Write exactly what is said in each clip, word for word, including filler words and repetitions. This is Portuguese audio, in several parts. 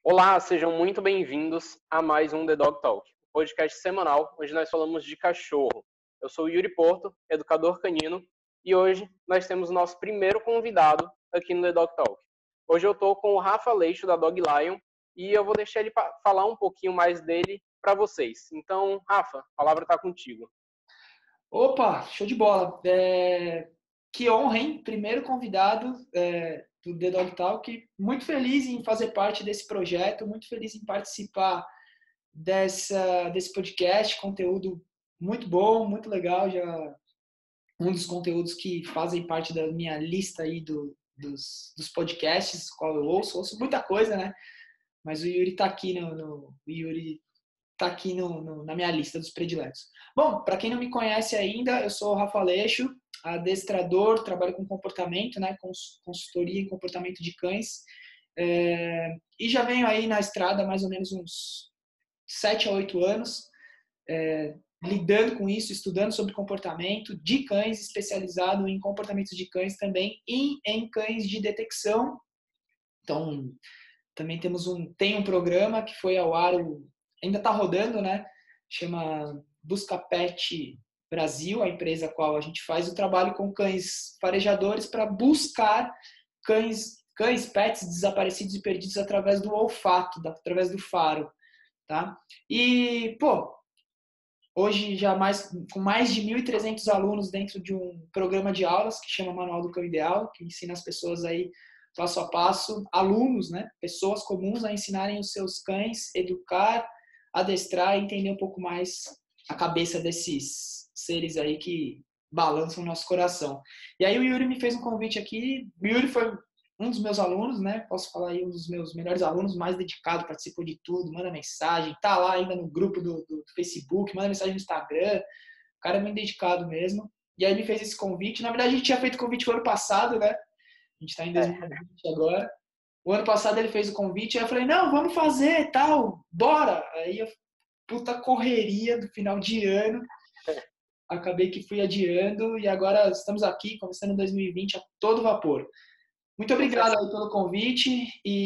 Olá, sejam muito bem-vindos a mais um The Dog Talk, podcast semanal onde nós falamos de cachorro. Eu sou o Yuri Porto, educador canino, e hoje nós temos o nosso primeiro convidado aqui no The Dog Talk. Hoje eu estou com o Rafa Leixo, da Dog Lion, e eu vou deixar ele falar um pouquinho mais dele para vocês. Então, Rafa, a palavra está contigo. Opa, show de bola. É... Que honra, hein? Primeiro convidado é, do The Dog Talk. Muito feliz em fazer parte desse projeto, muito feliz em participar dessa, desse podcast. Conteúdo muito bom, muito legal. Já um dos conteúdos que fazem parte da minha lista aí do, dos, dos podcasts, qual eu ouço. Ouço muita coisa, né? Mas o Yuri tá aqui no, no o Yuri tá aqui no, no, na minha lista dos prediletos. Bom, para quem não me conhece ainda, eu sou o Rafa Leixo, adestrador, trabalho com comportamento, né, consultoria em comportamento de cães, é, e já venho aí na estrada há mais ou menos uns sete a oito anos, é, lidando com isso, estudando sobre comportamento de cães, especializado em comportamentos de cães também e em cães de detecção. Então, também temos um, tem um programa que foi ao ar, ainda está rodando, né? Chama Buscapet Brasil, a empresa a qual a gente faz o trabalho com cães farejadores para buscar cães, cães, pets desaparecidos e perdidos através do olfato, através do faro, tá? E, pô, hoje já mais, com mais de mil e trezentos alunos dentro de um programa de aulas que chama Manual do Cão Ideal, que ensina as pessoas aí passo a passo, alunos, né, pessoas comuns a ensinarem os seus cães, educar, adestrar e entender um pouco mais a cabeça desses seres aí que balançam o nosso coração. E aí o Yuri me fez um convite aqui, o Yuri foi um dos meus alunos, né, posso falar aí, um dos meus melhores alunos, mais dedicado, participou de tudo, manda mensagem, tá lá ainda no grupo do, do Facebook, manda mensagem no Instagram, o cara é muito dedicado mesmo. E aí ele fez esse convite, na verdade a gente tinha feito o convite no ano passado, né, a gente está em dois mil e vinte é. agora. O ano passado ele fez o convite, aí eu falei, não, vamos fazer, tal, bora. Aí eu, puta correria do final de ano, acabei que fui adiando e agora estamos aqui, começando dois mil e vinte a todo vapor. Muito obrigado aí pelo convite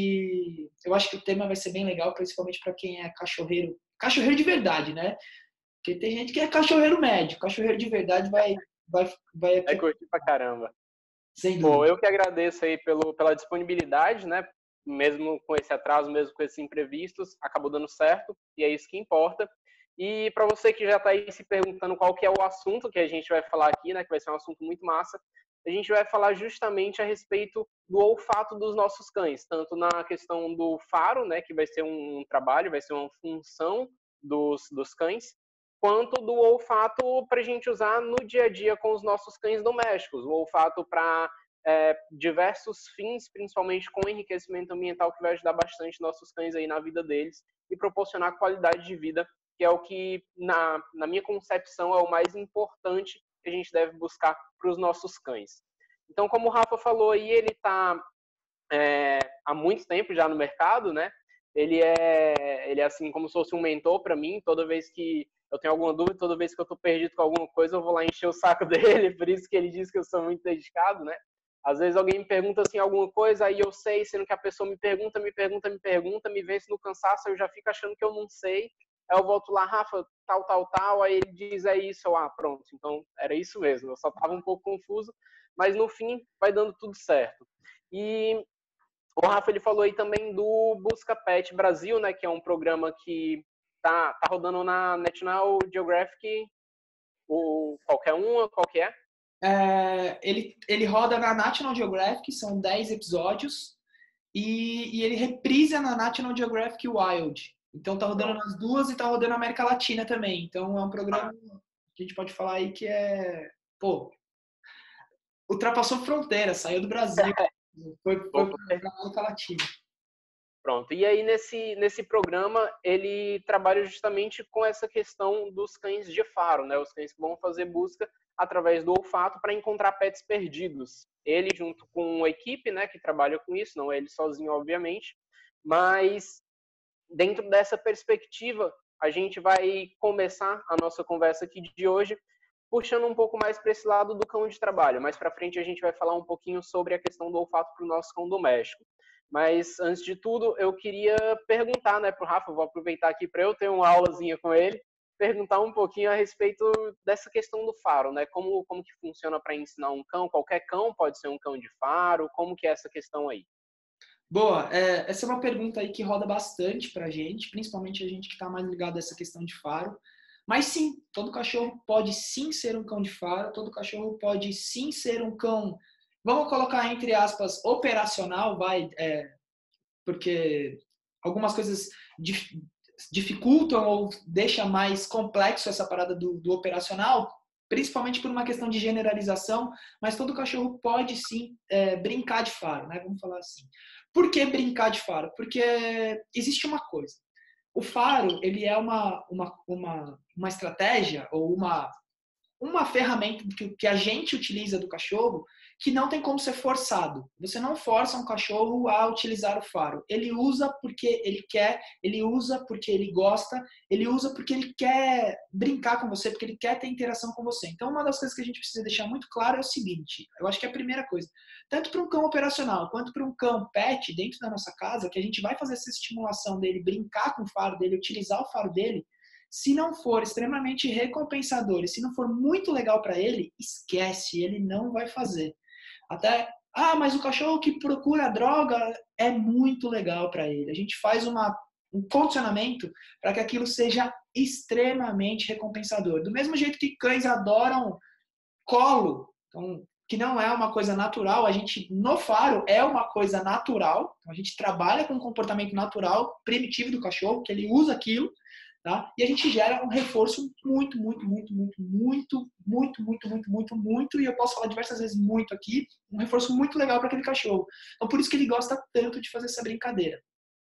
e eu acho que o tema vai ser bem legal, principalmente para quem é cachorreiro, cachorreiro de verdade, né? Porque tem gente que é cachorreiro médio, cachorreiro de verdade vai... Vai, vai, vai curtir pra caramba. Sem dúvida. Pô, eu que agradeço aí pelo, pela disponibilidade, né? Mesmo com esse atraso, mesmo com esses imprevistos, acabou dando certo e é isso que importa. E para você que já está aí se perguntando qual que é o assunto que a gente vai falar aqui, né? Que vai ser um assunto muito massa. A gente vai falar justamente a respeito do olfato dos nossos cães, tanto na questão do faro, né? Que vai ser um trabalho, vai ser uma função dos, dos cães, quanto do olfato para a gente usar no dia a dia com os nossos cães domésticos. O olfato para é, diversos fins, principalmente com enriquecimento ambiental, que vai ajudar bastante nossos cães aí na vida deles e proporcionar qualidade de vida, que é o que, na, na minha concepção, é o mais importante que a gente deve buscar para os nossos cães. Então, como o Rafa falou aí, ele está é, há muito tempo já no mercado, né? Ele é, ele é assim como se fosse um mentor para mim. Toda vez que eu tenho alguma dúvida, toda vez que eu estou perdido com alguma coisa, eu vou lá encher o saco dele. Por isso que ele diz que eu sou muito dedicado, né? Às vezes alguém me pergunta assim alguma coisa, aí eu sei, sendo que a pessoa me pergunta, me pergunta, me pergunta, me vence no cansaço, eu já fico achando que eu não sei. Aí eu volto lá, Rafa, tal, tal, tal, aí ele diz, é isso, eu, ah, pronto. Então, era isso mesmo, eu só estava um pouco confuso, mas no fim vai dando tudo certo. E o Rafa, ele falou aí também do Buscapet Brasil, né, que é um programa que tá, tá rodando na National Geographic, o, qualquer uma, qual que é? É, ele, ele roda na National Geographic, são dez episódios, e, e ele reprisa na National Geographic Wild. Então tá rodando nas duas e tá rodando na América Latina também. Então é um programa que a gente pode falar aí que é, pô, ultrapassou fronteiras, saiu do Brasil, foi, foi para a América Latina. Pronto. E aí, nesse, nesse programa, ele trabalha justamente com essa questão dos cães de faro, né? Os cães que vão fazer busca através do olfato para encontrar pets perdidos. Ele, junto com uma equipe, né, que trabalha com isso, não é ele sozinho, obviamente, mas dentro dessa perspectiva, a gente vai começar a nossa conversa aqui de hoje puxando um pouco mais para esse lado do cão de trabalho. Mais para frente, a gente vai falar um pouquinho sobre a questão do olfato para o nosso cão doméstico. Mas, antes de tudo, eu queria perguntar, né, para o Rafa, vou aproveitar aqui para eu ter uma aulazinha com ele, perguntar um pouquinho a respeito dessa questão do faro, né? Como, como que funciona para ensinar um cão? Qualquer cão pode ser um cão de faro? Como que é essa questão aí? Boa, é, essa é uma pergunta aí que roda bastante pra gente, principalmente a gente que está mais ligado a essa questão de faro. Mas sim, todo cachorro pode sim ser um cão de faro, todo cachorro pode sim ser um cão, vamos colocar entre aspas, operacional, vai, é, porque algumas coisas dif- dificultam ou deixa mais complexo essa parada do, do operacional, principalmente por uma questão de generalização, mas todo cachorro pode sim é, brincar de faro, né? Vamos falar assim. Por que brincar de faro? Porque existe uma coisa. O faro, ele é uma, uma, uma, uma estratégia ou uma, uma ferramenta que, que a gente utiliza do cachorro que não tem como ser forçado. Você não força um cachorro a utilizar o faro. Ele usa porque ele quer, ele usa porque ele gosta, ele usa porque ele quer brincar com você, porque ele quer ter interação com você. Então, uma das coisas que a gente precisa deixar muito claro é o seguinte, eu acho que é a primeira coisa, tanto para um cão operacional quanto para um cão pet dentro da nossa casa, que a gente vai fazer essa estimulação dele, brincar com o faro dele, utilizar o faro dele, se não for extremamente recompensador e se não for muito legal para ele, esquece, ele não vai fazer. Até, ah, mas o cachorro que procura droga é muito legal para ele. A gente faz uma, um condicionamento para que aquilo seja extremamente recompensador. Do mesmo jeito que cães adoram colo, então, que não é uma coisa natural, a gente, no faro, é uma coisa natural. Então, a gente trabalha com um comportamento natural, primitivo do cachorro, que ele usa aquilo, tá? E a gente gera um reforço muito, muito, muito, muito, muito, muito, muito, muito, muito, muito, e eu posso falar diversas vezes muito aqui, um reforço muito legal para aquele cachorro. Então, por isso que ele gosta tanto de fazer essa brincadeira.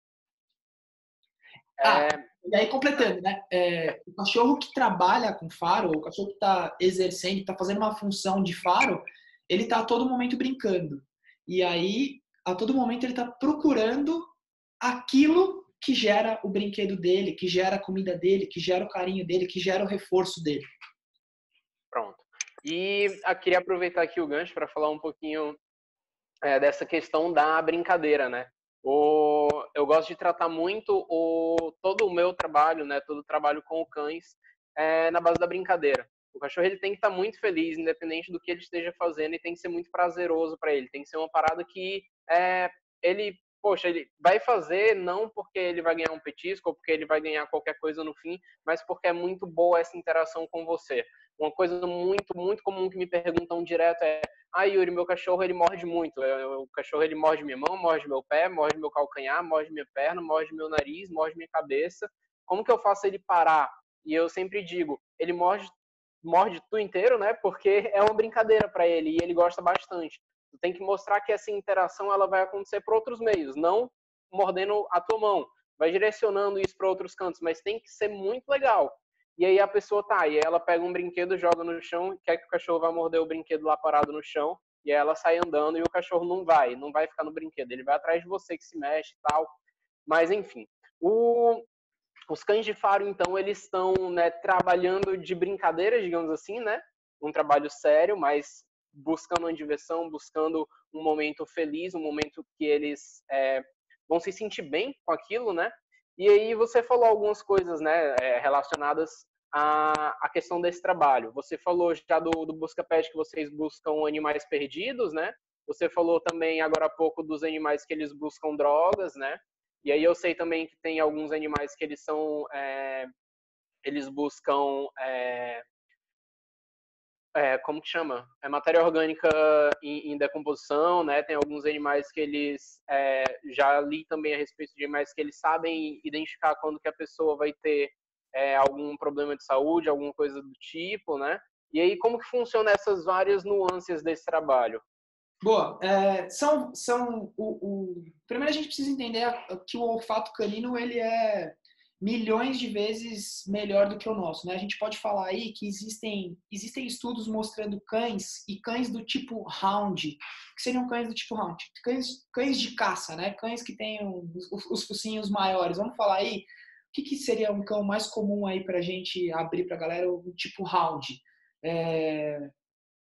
Ah, É, e aí completando, né? É, o cachorro que trabalha com faro, o cachorro que está exercendo, está fazendo uma função de faro, ele está a todo momento brincando. E aí, a todo momento, ele está procurando aquilo que gera o brinquedo dele, que gera a comida dele, que gera o carinho dele, que gera o reforço dele. pronto. E eu queria aproveitar aqui o gancho para falar um pouquinho é, dessa questão da brincadeira, né? O, eu gosto de tratar muito o, todo o meu trabalho, né? Todo o trabalho com cães é, na base da brincadeira. O cachorro ele tem que estar muito feliz, independente do que ele esteja fazendo, e tem que ser muito prazeroso para ele. Tem que ser uma parada que é, ele, poxa, ele vai fazer não porque ele vai ganhar um petisco ou porque ele vai ganhar qualquer coisa no fim, mas porque é muito boa essa interação com você. Uma coisa muito, muito comum que me perguntam direto é: ah, Yuri, meu cachorro ele morde muito. O cachorro ele morde minha mão, morde meu pé, morde meu calcanhar, morde minha perna, morde meu nariz, morde minha cabeça. Como que eu faço ele parar? E eu sempre digo, ele morde, morde tu inteiro, né? Porque é uma brincadeira para ele e ele gosta bastante. Tu tem que mostrar que essa interação ela vai acontecer por outros meios, não mordendo a tua mão. Vai direcionando isso para outros cantos, mas tem que ser muito legal. E aí a pessoa tá, e ela pega um brinquedo, joga no chão, quer que o cachorro vá morder o brinquedo lá parado no chão, e aí ela sai andando e o cachorro não vai, não vai ficar no brinquedo, ele vai atrás de você que se mexe e tal. Mas enfim, o, os cães de faro, então, eles estão, né, trabalhando de brincadeira, digamos assim, né? Um trabalho sério, mas buscando uma diversão, buscando um momento feliz, um momento que eles é, vão se sentir bem com aquilo, né? E aí você falou algumas coisas, né, relacionadas à, à questão desse trabalho. Você falou já do, do Busca Pet que vocês buscam animais perdidos, né? Você falou também agora há pouco dos animais que eles buscam drogas, né? E aí eu sei também que tem alguns animais que eles são, é, eles buscam, é, é, como que chama? É matéria orgânica em, em, decomposição, né? Tem alguns animais que eles, é, já li também a respeito de animais que eles sabem identificar quando que a pessoa vai ter é, algum problema de saúde, alguma coisa do tipo, né? E aí como que funcionam essas várias nuances desse trabalho? Boa. É, são, são o, o... Primeiro a gente precisa entender que o olfato canino ele é milhões de vezes melhor do que o nosso, né? A gente pode falar aí que existem, existem estudos mostrando cães e cães do tipo Hound, que seriam cães do tipo Hound, cães, cães de caça, né? Cães que têm os, os focinhos maiores. Vamos falar aí, o que, que seria um cão mais comum aí pra gente abrir pra galera, o tipo Hound? É...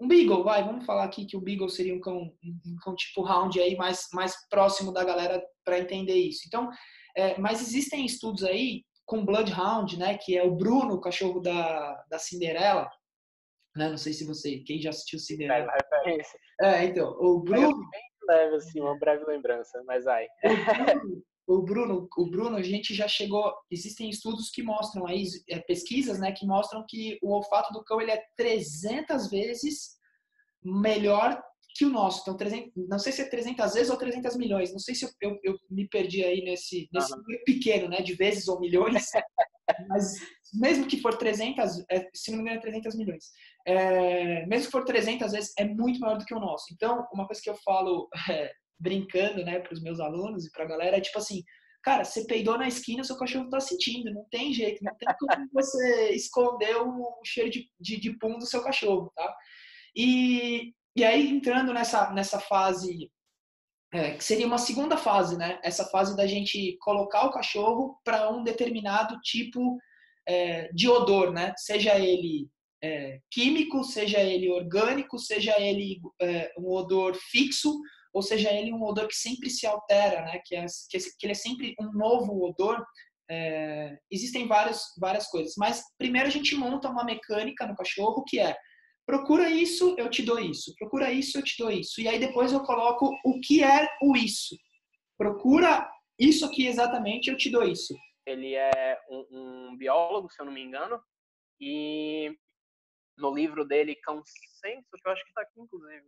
um Beagle, vai, vamos falar aqui que o Beagle seria um cão, um cão tipo Hound aí, mais, mais próximo da galera para entender isso. Então, é, mas existem estudos aí com Bloodhound, né, que é o Bruno, o cachorro da, da Cinderela, né, não sei se você, quem já assistiu Cinderela. É, referência. É, então, o Bruno... Bem leve, assim, uma breve lembrança, mas aí. O Bruno, o Bruno, o Bruno, a gente já chegou... Existem estudos que mostram aí, é, pesquisas, né, que mostram que o olfato do cão ele é trezentas vezes melhor que o nosso. Então, trezentas, não sei se é trezentas vezes ou trezentas milhões. Não sei se eu, eu, eu me perdi aí nesse, nesse Uhum. pequeno, né, de vezes ou milhões. Mas mesmo que for trezentas, é, se não me engano é trezentas milhões. É, mesmo que for trezentas vezes, é muito maior do que o nosso. Então, uma coisa que eu falo é, brincando, né, para os meus alunos e para a galera é tipo assim, cara, você peidou na esquina, o seu cachorro tá sentindo, não tem jeito, não tem como você esconder o cheiro de, de, de pum do seu cachorro, tá? E, e aí, entrando nessa, nessa fase, é, que seria uma segunda fase, né? Essa fase da gente colocar o cachorro para um determinado tipo é, de odor, né? Seja ele é, químico, seja ele orgânico, seja ele é, um odor fixo, ou seja ele um odor que sempre se altera, né? Que, é, que, que ele é sempre um novo odor. É, existem várias, várias coisas. Mas primeiro a gente monta uma mecânica no cachorro que é procura isso, eu te dou isso. Procura isso, eu te dou isso. E aí depois eu coloco o que é o isso. Procura isso aqui exatamente, eu te dou isso. Ele é um, um biólogo, se eu não me engano, e no livro dele, Cão Senso, que eu acho que está aqui, inclusive.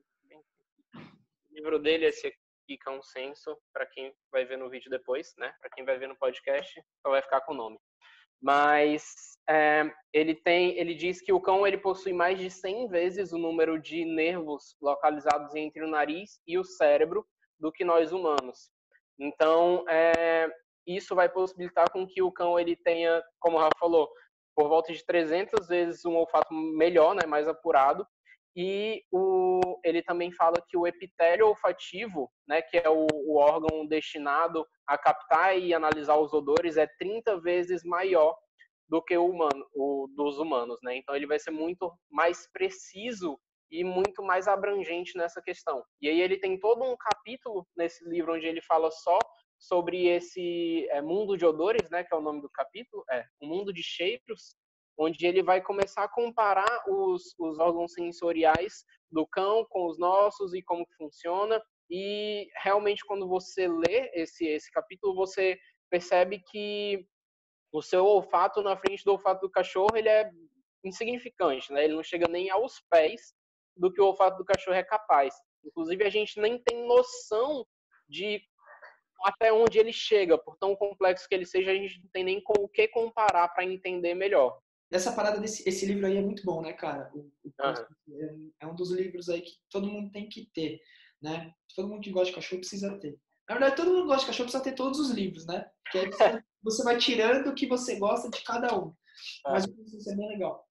O livro dele é esse aqui, Cão Senso, para quem vai ver no vídeo depois, né? Para quem vai ver no podcast, só vai ficar com o nome. Mas é, ele tem, ele diz que o cão ele possui mais de cem vezes o número de nervos localizados entre o nariz e o cérebro do que nós humanos. Então, é, isso vai possibilitar com que o cão ele tenha, como o Rafa falou, por volta de trezentas vezes um olfato melhor, né, mais apurado. E o, ele também fala que o epitélio olfativo, né, que é o, o órgão destinado a captar e analisar os odores, é trinta vezes maior do que o humano, o dos humanos, né? Então ele vai ser muito mais preciso e muito mais abrangente nessa questão. E aí ele tem todo um capítulo nesse livro onde ele fala só sobre esse é, mundo de odores, né, que é o nome do capítulo, é o mundo de cheiros, onde ele vai começar a comparar os, os órgãos sensoriais do cão com os nossos e como que funciona. E realmente quando você lê esse, esse capítulo, você percebe que o seu olfato na frente do olfato do cachorro ele é insignificante, né? Ele não chega nem aos pés do que o olfato do cachorro é capaz. Inclusive, a gente nem tem noção de até onde ele chega, por tão complexo que ele seja, a gente não tem nem com o que comparar para entender melhor. Essa parada desse esse livro aí é muito bom, né, cara? O, o, Uhum. é um dos livros aí que todo mundo tem que ter, né? Todo mundo que gosta de cachorro precisa ter. Na verdade, todo mundo que gosta de cachorro precisa ter todos os livros, né? Porque aí você, você vai tirando o que você gosta de cada um. Mas isso é bem legal.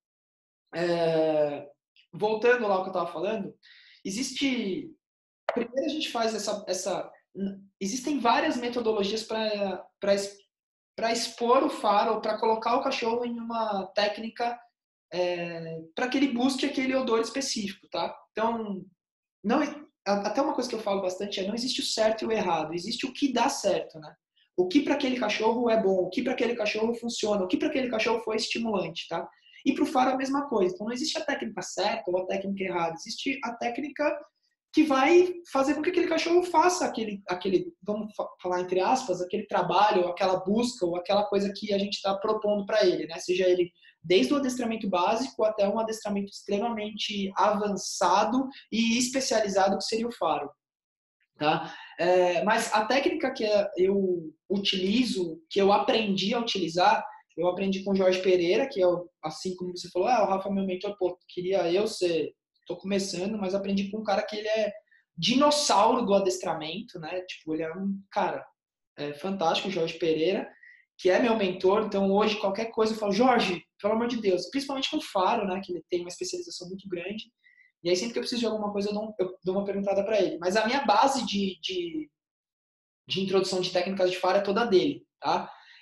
É, voltando lá ao que eu estava falando, existe... Primeiro a gente faz essa... essa existem várias metodologias para para expor o faro, para colocar o cachorro em uma técnica é, para que ele busque aquele odor específico, tá? Então, não, até uma coisa que eu falo bastante é não existe o certo e o errado, existe o que dá certo, né? O que para aquele cachorro é bom, o que para aquele cachorro funciona, o que para aquele cachorro foi estimulante, tá? E para o faro é a mesma coisa. Então, não existe a técnica certa ou a técnica errada, existe a técnica que vai fazer com que aquele cachorro faça aquele, aquele, vamos falar entre aspas, aquele trabalho, aquela busca, ou aquela coisa que a gente está propondo para ele, né? Seja ele desde o adestramento básico até um adestramento extremamente avançado e especializado, que seria o faro. Tá? É, mas a técnica que eu utilizo, que eu aprendi a utilizar, eu aprendi com o Jorge Pereira, que é, assim como você falou, ah, o Rafa é meu mentor, pô, queria eu ser... Tô começando, mas aprendi com um cara que ele é dinossauro do adestramento, né? Tipo, ele é um cara é, fantástico, o Jorge Pereira, que é meu mentor. Então, hoje, qualquer coisa eu falo, Jorge, pelo amor de Deus, principalmente com o faro, né? Que ele tem uma especialização muito grande. E aí, sempre que eu preciso de alguma coisa, eu dou, eu dou uma perguntada para ele. Mas a minha base de, de, de introdução de técnicas de faro é toda dele, tá?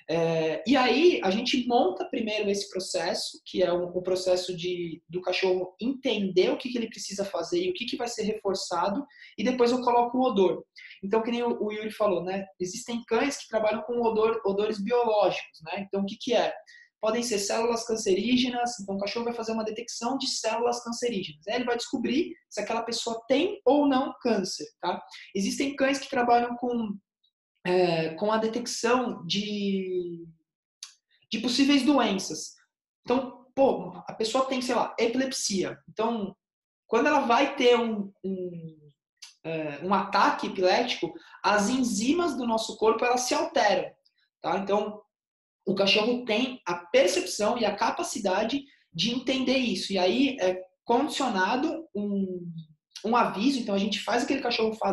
É, e aí a gente monta primeiro esse processo, que é o, o processo de, do cachorro entender o que, que ele precisa fazer e o que, que vai ser reforçado, e depois eu coloco o odor. Então, que nem o, o Yuri falou, né? Existem cães que trabalham com odor, odores biológicos, né? Então, o que, que é? Podem ser células cancerígenas, então o cachorro vai fazer uma detecção de células cancerígenas. Aí ele vai descobrir se aquela pessoa tem ou não câncer, tá? Existem cães que trabalham com É, com a detecção de, de possíveis doenças. Então, pô, a pessoa tem, sei lá, epilepsia. Então, quando ela vai ter um, um, é, um ataque epilético, as enzimas do nosso corpo elas se alteram. Tá? Então, o cachorro tem a percepção e a capacidade de entender isso. E aí é condicionado um, um aviso. Então, a gente faz aquele cachorro faz,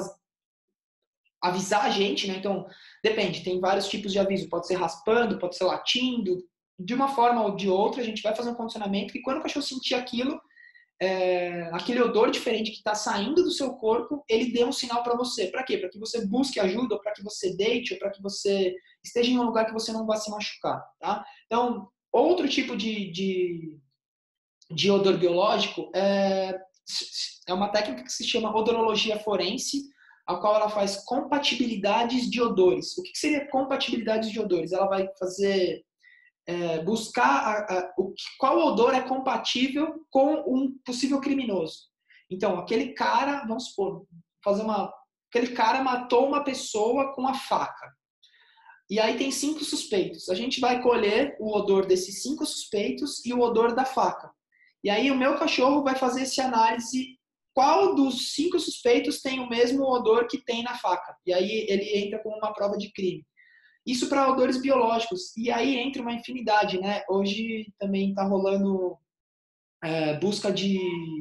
avisar a gente, né? Então, depende, tem vários tipos de aviso. Pode ser raspando, pode ser latindo. De uma forma ou de outra, a gente vai fazer um condicionamento que quando o cachorro sentir aquilo, é, aquele odor diferente que está saindo do seu corpo, ele dê um sinal para você. Para quê? Para que você busque ajuda, ou para que você deite, ou para que você esteja em um lugar que você não vai se machucar, tá? Então, outro tipo de, de, de odor biológico é, é uma técnica que se chama odorologia forense, a qual ela faz compatibilidades de odores. O que seria compatibilidades de odores? Ela vai fazer, é, buscar a, a, o, qual odor é compatível com um possível criminoso. Então, aquele cara, vamos supor, fazer uma, aquele cara matou uma pessoa com a faca. E aí tem cinco suspeitos. A gente vai colher o odor desses cinco suspeitos e o odor da faca. E aí o meu cachorro vai fazer essa análise qual dos cinco suspeitos tem o mesmo odor que tem na faca. E aí ele entra como uma prova de crime. Isso para odores biológicos. E aí entra uma infinidade, né? Hoje também está rolando é, busca de,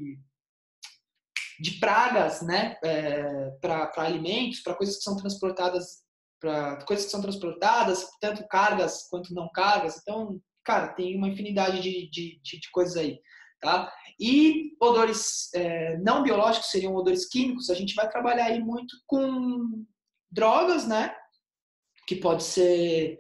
de pragas, né? É, para alimentos, para coisas que são transportadas, para coisas que são transportadas, tanto cargas quanto não cargas. Então, cara, tem uma infinidade de, de, de, de coisas aí. Tá? E odores é, não biológicos seriam odores químicos. A gente vai trabalhar aí muito com drogas, né? Que pode ser,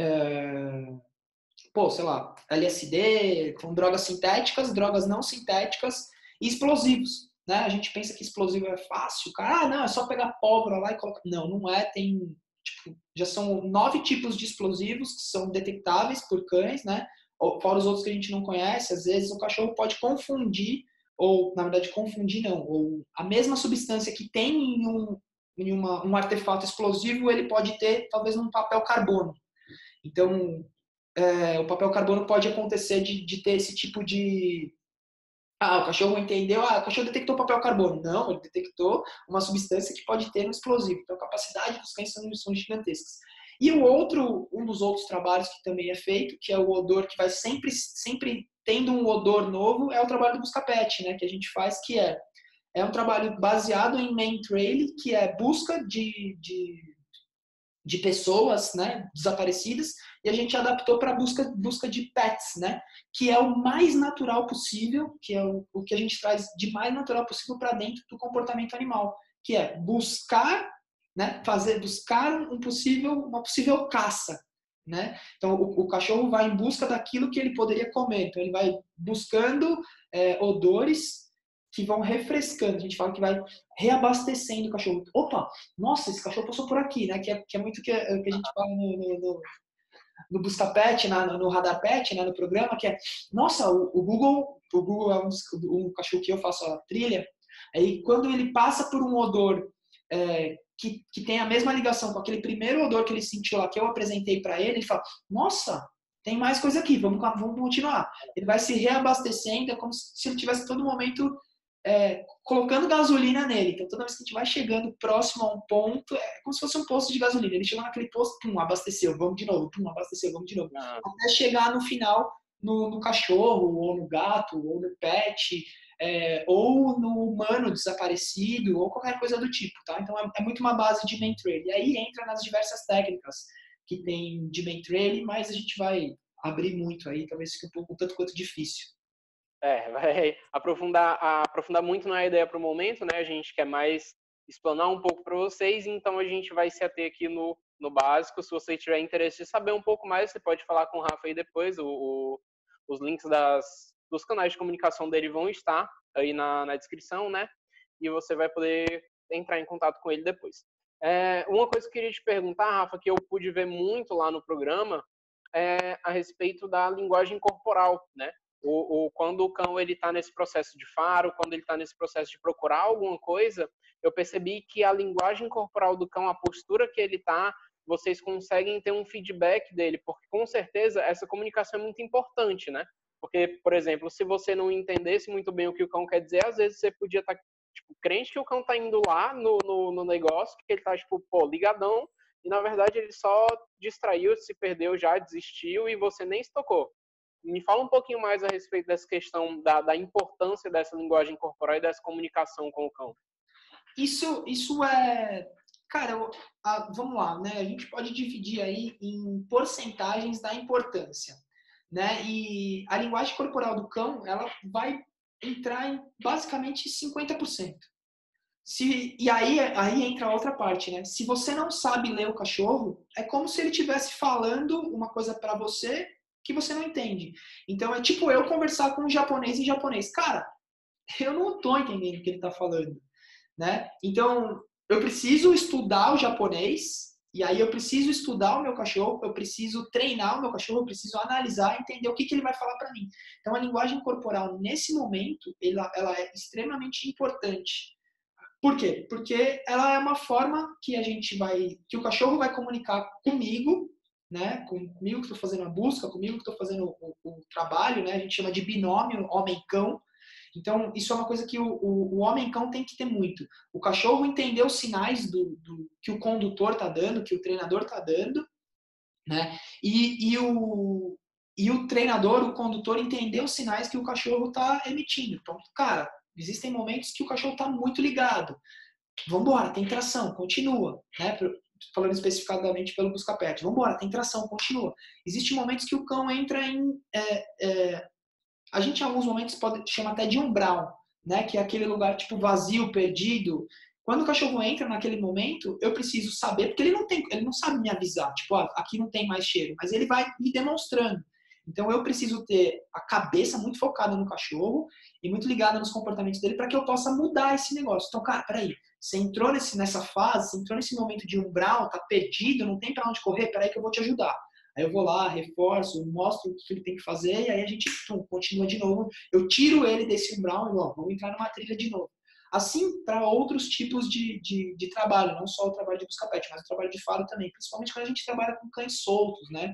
é, pô, sei lá, L S D, com drogas sintéticas, drogas não sintéticas e explosivos, né? A gente pensa que explosivo é fácil, cara, ah, não, é só pegar pólvora lá e colocar. Não, não é. Tem, tipo, já são nove tipos de explosivos que são detectáveis por cães, né? Fora os outros que a gente não conhece, às vezes o cachorro pode confundir, ou na verdade confundir não, ou a mesma substância que tem em um, em uma, um artefato explosivo, ele pode ter talvez um papel carbono. Então, é, o papel carbono pode acontecer de, de ter esse tipo de... Ah, o cachorro entendeu, ah, o cachorro detectou papel carbono. Não, ele detectou uma substância que pode ter no explosivo. Então, a capacidade dos cães são, são gigantescas. E o outro, um dos outros trabalhos que também é feito, que é o odor que vai sempre, sempre tendo um odor novo, é o trabalho do Buscapet, né, que a gente faz, que é, é um trabalho baseado em main trail, que é busca de, de, de pessoas, né, desaparecidas, e a gente adaptou para busca, busca de pets, né, que é o mais natural possível, que é o, o que a gente traz de mais natural possível para dentro do comportamento animal, que é buscar, né, fazer, buscar um possível, uma possível caça, né? Então o, o cachorro vai em busca daquilo que ele poderia comer, então ele vai buscando é, odores que vão refrescando, a gente fala que vai reabastecendo o cachorro. Opa, nossa, esse cachorro passou por aqui, né? Que é, que é muito que, que a gente fala no, no, no no Buscapet, na, no Radar Pet, né, no programa, que é, nossa, o, o Google, o Google é um, um cachorro que eu faço a trilha, aí quando ele passa por um odor é, que, que tem a mesma ligação com aquele primeiro odor que ele sentiu lá, que eu apresentei para ele, ele fala, nossa, tem mais coisa aqui, vamos, vamos continuar. Ele vai se reabastecendo, é como se ele tivesse todo momento é, colocando gasolina nele. Então, toda vez que a gente vai chegando próximo a um ponto, é como se fosse um posto de gasolina. Ele chegou naquele posto, pum, abasteceu, vamos de novo, pum, abasteceu, vamos de novo. Ah. Até chegar no final, no, no cachorro, ou no gato, ou no pet, é, ou no humano desaparecido, ou qualquer coisa do tipo, tá? Então, é, é muito uma base de main trail. E aí entra nas diversas técnicas que tem de main trail, mas a gente vai abrir muito aí, talvez fique um pouco um tanto quanto difícil. É, vai aprofundar, aprofundar muito na ideia para o momento, né? A gente quer mais explanar um pouco para vocês, então a gente vai se ater aqui no no básico. Se você tiver interesse de saber um pouco mais, você pode falar com o Rafa aí depois. O, o, os links das, dos canais de comunicação dele vão estar aí na, na descrição, né? E você vai poder entrar em contato com ele depois. É, uma coisa que eu queria te perguntar, Rafa, que eu pude ver muito lá no programa, é a respeito da linguagem corporal, né? O, o, quando o cão ele está nesse processo de faro, quando ele está nesse processo de procurar alguma coisa, eu percebi que a linguagem corporal do cão, a postura que ele está, vocês conseguem ter um feedback dele, porque com certeza essa comunicação é muito importante, né? Porque, por exemplo, se você não entendesse muito bem o que o cão quer dizer, às vezes você podia estar, tipo, crente que o cão tá indo lá no, no, no negócio, que ele tá, tipo, pô, ligadão, e na verdade ele só distraiu, se perdeu já, desistiu e você nem se tocou. Me fala um pouquinho mais a respeito dessa questão da, da importância dessa linguagem corporal e dessa comunicação com o cão. Isso, isso é... Cara, eu, a, vamos lá, né? A gente pode dividir aí em porcentagens da importância, né? E a linguagem corporal do cão, ela vai entrar em basicamente cinquenta por cento. Se, e aí, aí entra a outra parte, né? Se você não sabe ler o cachorro, é como se ele estivesse falando uma coisa para você que você não entende. Então é tipo eu conversar com um japonês em japonês. Cara, eu não tô entendendo o que ele tá falando, né? Então eu preciso estudar o japonês, e aí eu preciso estudar o meu cachorro, eu preciso treinar o meu cachorro, eu preciso analisar, entender o que, que ele vai falar para mim. Então a linguagem corporal, nesse momento, ela, ela é extremamente importante. Por quê? Porque ela é uma forma que a gente vai, que o cachorro vai comunicar comigo, né? Comigo que estou fazendo a busca, comigo que estou fazendo o, o, o trabalho, né? A gente chama de binômio homem-cão. Então, isso é uma coisa que o, o, o homem-cão tem que ter muito. O cachorro entender os sinais do, do que o condutor está dando, que o treinador está dando, né? E, e, o, e o treinador, o condutor, entender os sinais que o cachorro está emitindo. Então, cara, existem momentos que o cachorro está muito ligado. Vamos embora, tem tração, continua. Né? Falando especificadamente pelo busca-pet. Vamos embora, tem tração, continua. Existem momentos que o cão entra em... É, é, a gente, em alguns momentos, pode chamar até de umbral, né? Que é aquele lugar tipo vazio, perdido. Quando o cachorro entra naquele momento, eu preciso saber, porque ele não, tem, ele não sabe me avisar. Tipo, ah, aqui não tem mais cheiro. Mas ele vai me demonstrando. Então, eu preciso ter a cabeça muito focada no cachorro e muito ligada nos comportamentos dele para que eu possa mudar esse negócio. Então, cara, peraí, você entrou nesse, nessa fase, você entrou nesse momento de umbral, tá perdido, não tem para onde correr, peraí que eu vou te ajudar. Aí eu vou lá, reforço, mostro o que ele tem que fazer e aí a gente pum, continua de novo. Eu tiro ele desse umbral e ó, vamos entrar numa trilha de novo. Assim, para outros tipos de, de, de trabalho, não só o trabalho de busca-pet, mas o trabalho de faro também, principalmente quando a gente trabalha com cães soltos, né?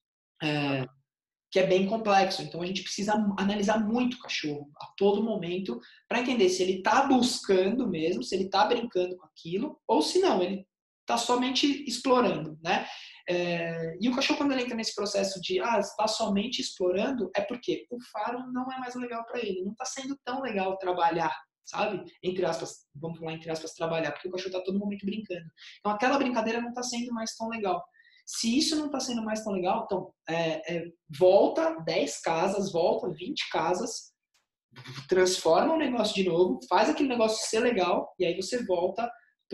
É, que é bem complexo. Então a gente precisa analisar muito o cachorro a todo momento para entender se ele está buscando mesmo, se ele está brincando com aquilo, ou se não, ele está somente explorando, né? É, e o cachorro, quando ele entra nesse processo de ah, está somente explorando, é porque o faro não é mais legal para ele, não está sendo tão legal trabalhar, sabe? Entre aspas, vamos falar entre aspas, trabalhar, porque o cachorro está todo momento brincando. Então aquela brincadeira não está sendo mais tão legal. Se isso não está sendo mais tão legal, então é, é, volta dez casas, volta vinte casas, transforma o negócio de novo, faz aquele negócio ser legal e aí você volta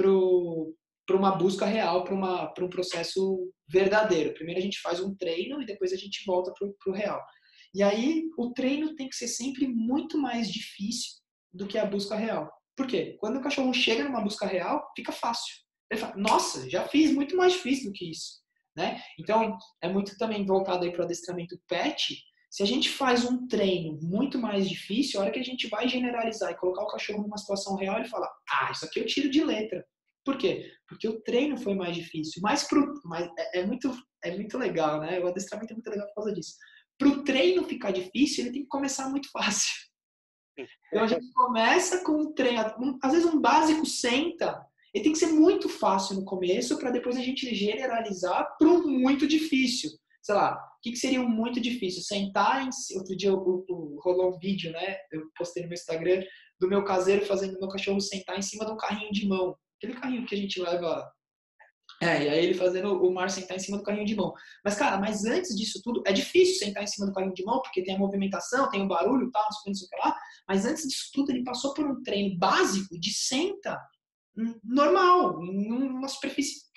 para uma busca real, para um processo verdadeiro. Primeiro a gente faz um treino e depois a gente volta para o real. E aí o treino tem que ser sempre muito mais difícil do que a busca real. Por quê? Quando o cachorro chega numa busca real, fica fácil. Ele fala, nossa, já fiz muito mais difícil do que isso. Né? Então, é muito também voltado para o adestramento pet. Se a gente faz um treino muito mais difícil, a hora que a gente vai generalizar e colocar o cachorro numa situação real, ele fala, ah, isso aqui eu tiro de letra. Por quê? Porque o treino foi mais difícil. Mas, pro, mas é, é, muito, é muito legal, né? O adestramento é muito legal por causa disso. Para o treino ficar difícil, ele tem que começar muito fácil. Então, a gente começa com um treino, um, às vezes um básico senta, ele tem que ser muito fácil no começo para depois a gente generalizar para um muito difícil. Sei lá, o que, que seria um muito difícil? Sentar em... Outro dia eu, eu, rolou um vídeo, né? Eu postei no meu Instagram do meu caseiro fazendo meu cachorro sentar em cima de um carrinho de mão. Aquele carrinho que a gente leva... É, e aí ele fazendo o Mar sentar em cima do carrinho de mão. Mas, cara, mas antes disso tudo, é difícil sentar em cima do carrinho de mão, porque tem a movimentação, tem o barulho, tal, não sei o que lá. Mas antes disso tudo, ele passou por um treino básico de senta normal, numa superfície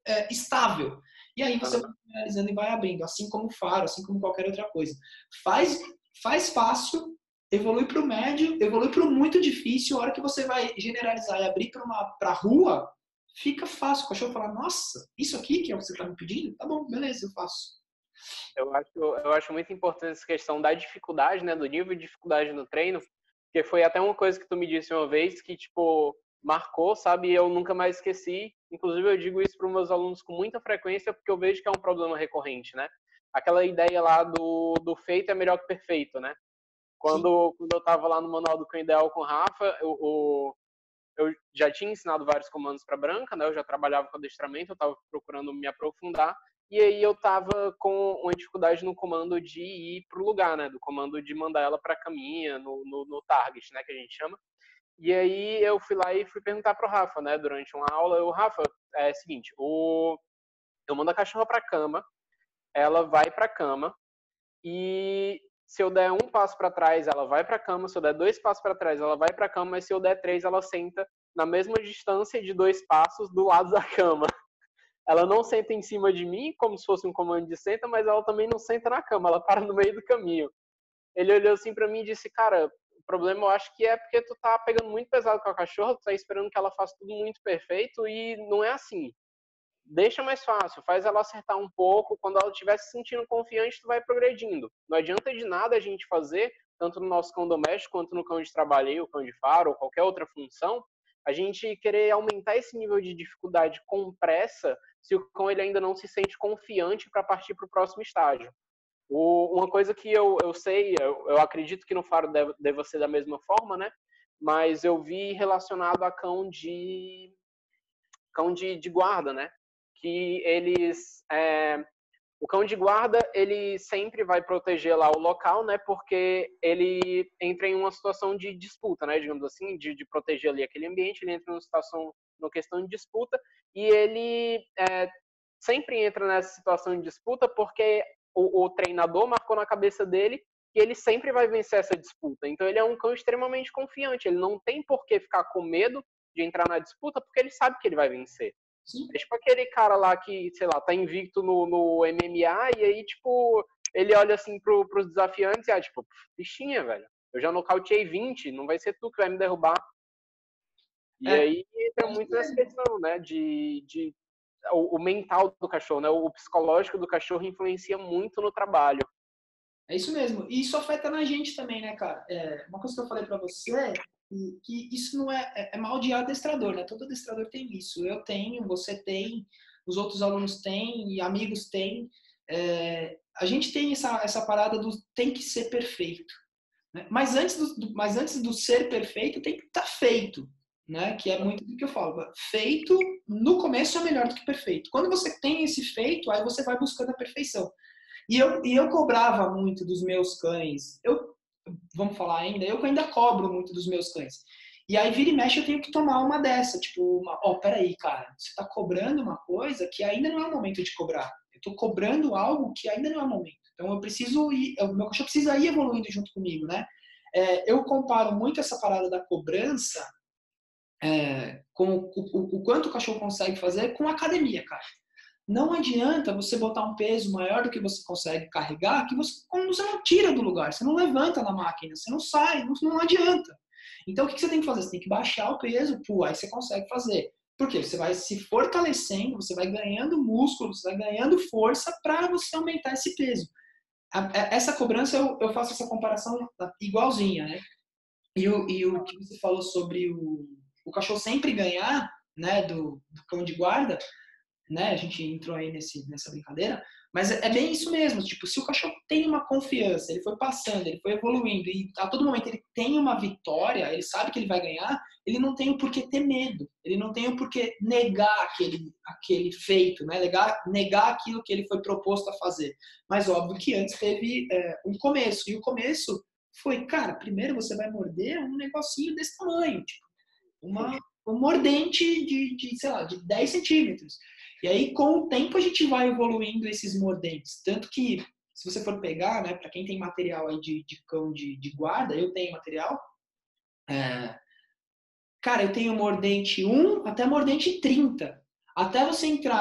é, estável. E aí você Aham. vai finalizando e vai abrindo, assim como o faro, assim como qualquer outra coisa. Faz, faz fácil, evolui para o médio, evolui para o muito difícil. A hora que você vai generalizar e abrir para uma pra rua, fica fácil. O cachorro fala, nossa, isso aqui que é o que você está me pedindo? Tá bom, beleza, eu faço. Eu acho, eu acho muito importante essa questão da dificuldade, né, do nível de dificuldade no treino, porque foi até uma coisa que tu me disse uma vez que, tipo, marcou, sabe, e eu nunca mais esqueci. Inclusive, eu digo isso para os meus alunos com muita frequência, porque eu vejo que é um problema recorrente, né? Aquela ideia lá do, do feito é melhor que perfeito, né? Sim. Quando, quando eu estava lá no Manual do Cão Ideal com o Rafa, eu, eu, eu já tinha ensinado vários comandos para Branca, né? Eu já trabalhava com adestramento, eu estava procurando me aprofundar. E aí eu estava com uma dificuldade no comando de ir para o lugar, né? Do comando de mandar ela para a caminha, no, no, no target, né? Que a gente chama. E aí eu fui lá e fui perguntar pro Rafa, né? Durante uma aula, eu, Rafa, é o seguinte, o... eu mando a cachorra para cama, ela vai para cama, e se eu der um passo para trás, ela vai para a cama. Se eu der dois passos para trás, ela vai para a cama. Mas se eu der três, ela senta na mesma distância de dois passos do lado da cama. Ela não senta em cima de mim, como se fosse um comando de senta, mas ela também não senta na cama. Ela para no meio do caminho. Ele olhou assim para mim e disse, cara, o problema eu acho que é porque tu tá pegando muito pesado com a cachorra, tu tá esperando que ela faça tudo muito perfeito e não é assim. Deixa mais fácil, faz ela acertar um pouco, quando ela estiver se sentindo confiante, tu vai progredindo. Não adianta de nada a gente fazer, tanto no nosso cão doméstico, quanto no cão de trabalho, o cão de faro, ou qualquer outra função, a gente querer aumentar esse nível de dificuldade com pressa, se o cão ele ainda não se sente confiante para partir para o próximo estágio. O, uma coisa que eu, eu sei, eu, eu acredito que no faro deve, deve ser da mesma forma, né? Mas eu vi relacionado a cão de cão de, de guarda, né? Que eles é, o cão de guarda ele sempre vai proteger lá o local, né? Porque ele entra em uma situação de disputa, né? Digamos assim, de, de proteger ali aquele ambiente, ele entra em uma situação, numa questão de disputa e ele é, sempre entra nessa situação de disputa porque o, o treinador marcou na cabeça dele que ele sempre vai vencer essa disputa. Então ele é um cão extremamente confiante, ele não tem por que ficar com medo de entrar na disputa porque ele sabe que ele vai vencer. Sim. É tipo aquele cara lá que, sei lá, tá invicto no, no M M A e aí, tipo, ele olha assim pro, pros desafiantes e, ah, tipo, bichinha, velho. Eu já nocauteei vinte, não vai ser tu que vai me derrubar. E É, aí entra é isso muito nessa mesmo. questão, né, de, de o, o mental do cachorro, né, o psicológico do cachorro influencia muito no trabalho. É isso mesmo. E isso afeta na gente também, né, cara? É, uma coisa que eu falei pra você, que, que isso não é, é, é mal de adestrador, né? Todo adestrador tem isso. Eu tenho, você tem, os outros alunos têm, e amigos têm. É, a gente tem essa, essa parada do tem que ser perfeito. Né? Mas, antes do, mas antes do ser perfeito, tem que estar feito. Né? Que é muito do que eu falo. Feito, no começo, é melhor do que perfeito. Quando você tem esse feito, aí você vai buscando a perfeição. E eu, e eu cobrava muito dos meus cães. Eu, vamos falar ainda, eu ainda cobro muito dos meus cães. E aí, vira e mexe, eu tenho que tomar uma dessa. Tipo, uma, ó, peraí, cara, você tá cobrando uma coisa que ainda não é o momento de cobrar. Eu tô cobrando algo que ainda não é o momento. Então, eu preciso ir, o meu cachorro precisa ir evoluindo junto comigo, né? É, eu comparo muito essa parada da cobrança é, com o, o, o quanto o cachorro consegue fazer com a academia, cara. Não adianta você botar um peso maior do que você consegue carregar, que você, você não tira do lugar, você não levanta na máquina, você não sai, não, não adianta. Então, o que você tem que fazer? Você tem que baixar o peso, pô, aí você consegue fazer. Por quê? Você vai se fortalecendo, você vai ganhando músculo, você vai ganhando força para você aumentar esse peso. Essa cobrança, eu, eu faço essa comparação igualzinha, né? E o, e o que você falou sobre o, o cachorro sempre ganhar, né, do, do cão de guarda, né? A gente entrou aí nesse, nessa brincadeira, mas é, é bem isso mesmo. Tipo, se o cachorro tem uma confiança, ele foi passando, ele foi evoluindo e a todo momento ele tem uma vitória, ele sabe que ele vai ganhar, ele não tem o porquê ter medo, ele não tem o porquê negar aquele, aquele feito, né? Negar, negar aquilo que ele foi proposto a fazer. Mas óbvio que antes teve é, um começo, e o começo foi, cara, primeiro você vai morder um negocinho desse tamanho, tipo, uma, um mordente de, de, sei lá, de dez centímetros. E aí, com o tempo, a gente vai evoluindo esses mordentes. Tanto que, se você for pegar, né, para quem tem material aí de, de cão de, de guarda, eu tenho material. É, cara, eu tenho mordente um até mordente trinta. Até você entrar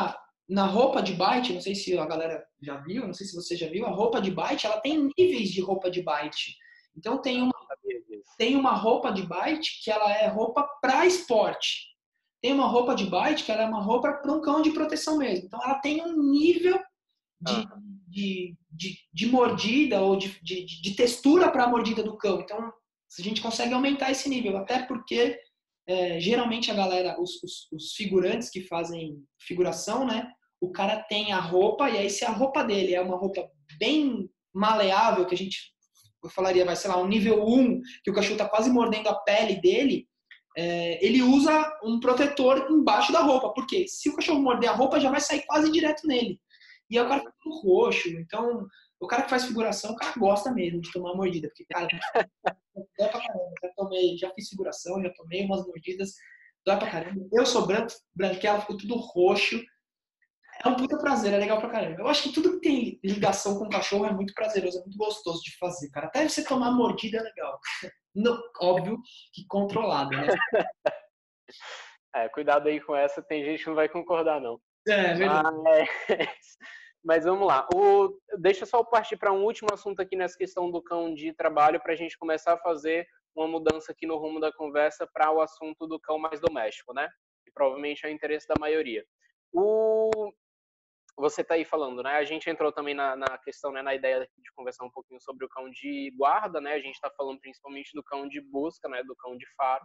na roupa de bite, não sei se a galera já viu, não sei se você já viu, a roupa de bite, ela tem níveis de roupa de bite. Então tem uma, tem uma roupa de bite que ela é roupa para esporte. Tem uma roupa de bite que ela é uma roupa para um cão de proteção mesmo. Então ela tem um nível de, uhum. de, de, de mordida ou de, de, de textura para a mordida do cão. Então a gente consegue aumentar esse nível, até porque é, geralmente a galera, os, os, os figurantes que fazem figuração, né? O cara tem a roupa, e aí se a roupa dele é uma roupa bem maleável, que a gente, eu falaria, vai, sei lá, um nível um, que o cachorro tá quase mordendo a pele dele, é, ele usa um protetor embaixo da roupa, porque se o cachorro morder a roupa, já vai sair quase direto nele. E aí o cara fica tudo roxo, então o cara que faz figuração, o cara gosta mesmo de tomar mordida, porque, cara, dói pra caramba, já tomei, já fiz figuração, já tomei umas mordidas, dói pra caramba. Eu sou branco, branquela, ficou tudo roxo. É um puta prazer, é legal pra caramba. Eu acho que tudo que tem ligação com o cachorro é muito prazeroso, é muito gostoso de fazer, cara. Até você tomar mordida é legal. Não, óbvio que controlado, né? É, cuidado aí com essa, tem gente que não vai concordar, não. É, é verdade. Mas, mas vamos lá. O, deixa eu só partir para um último assunto aqui nessa questão do cão de trabalho, para a gente começar a fazer uma mudança aqui no rumo da conversa para o assunto do cão mais doméstico, né? Que provavelmente é o interesse da maioria. O, você está aí falando, né? A gente entrou também na, na questão, né, na ideia de conversar um pouquinho sobre o cão de guarda, né? A gente está falando principalmente do cão de busca, né? Do cão de faro.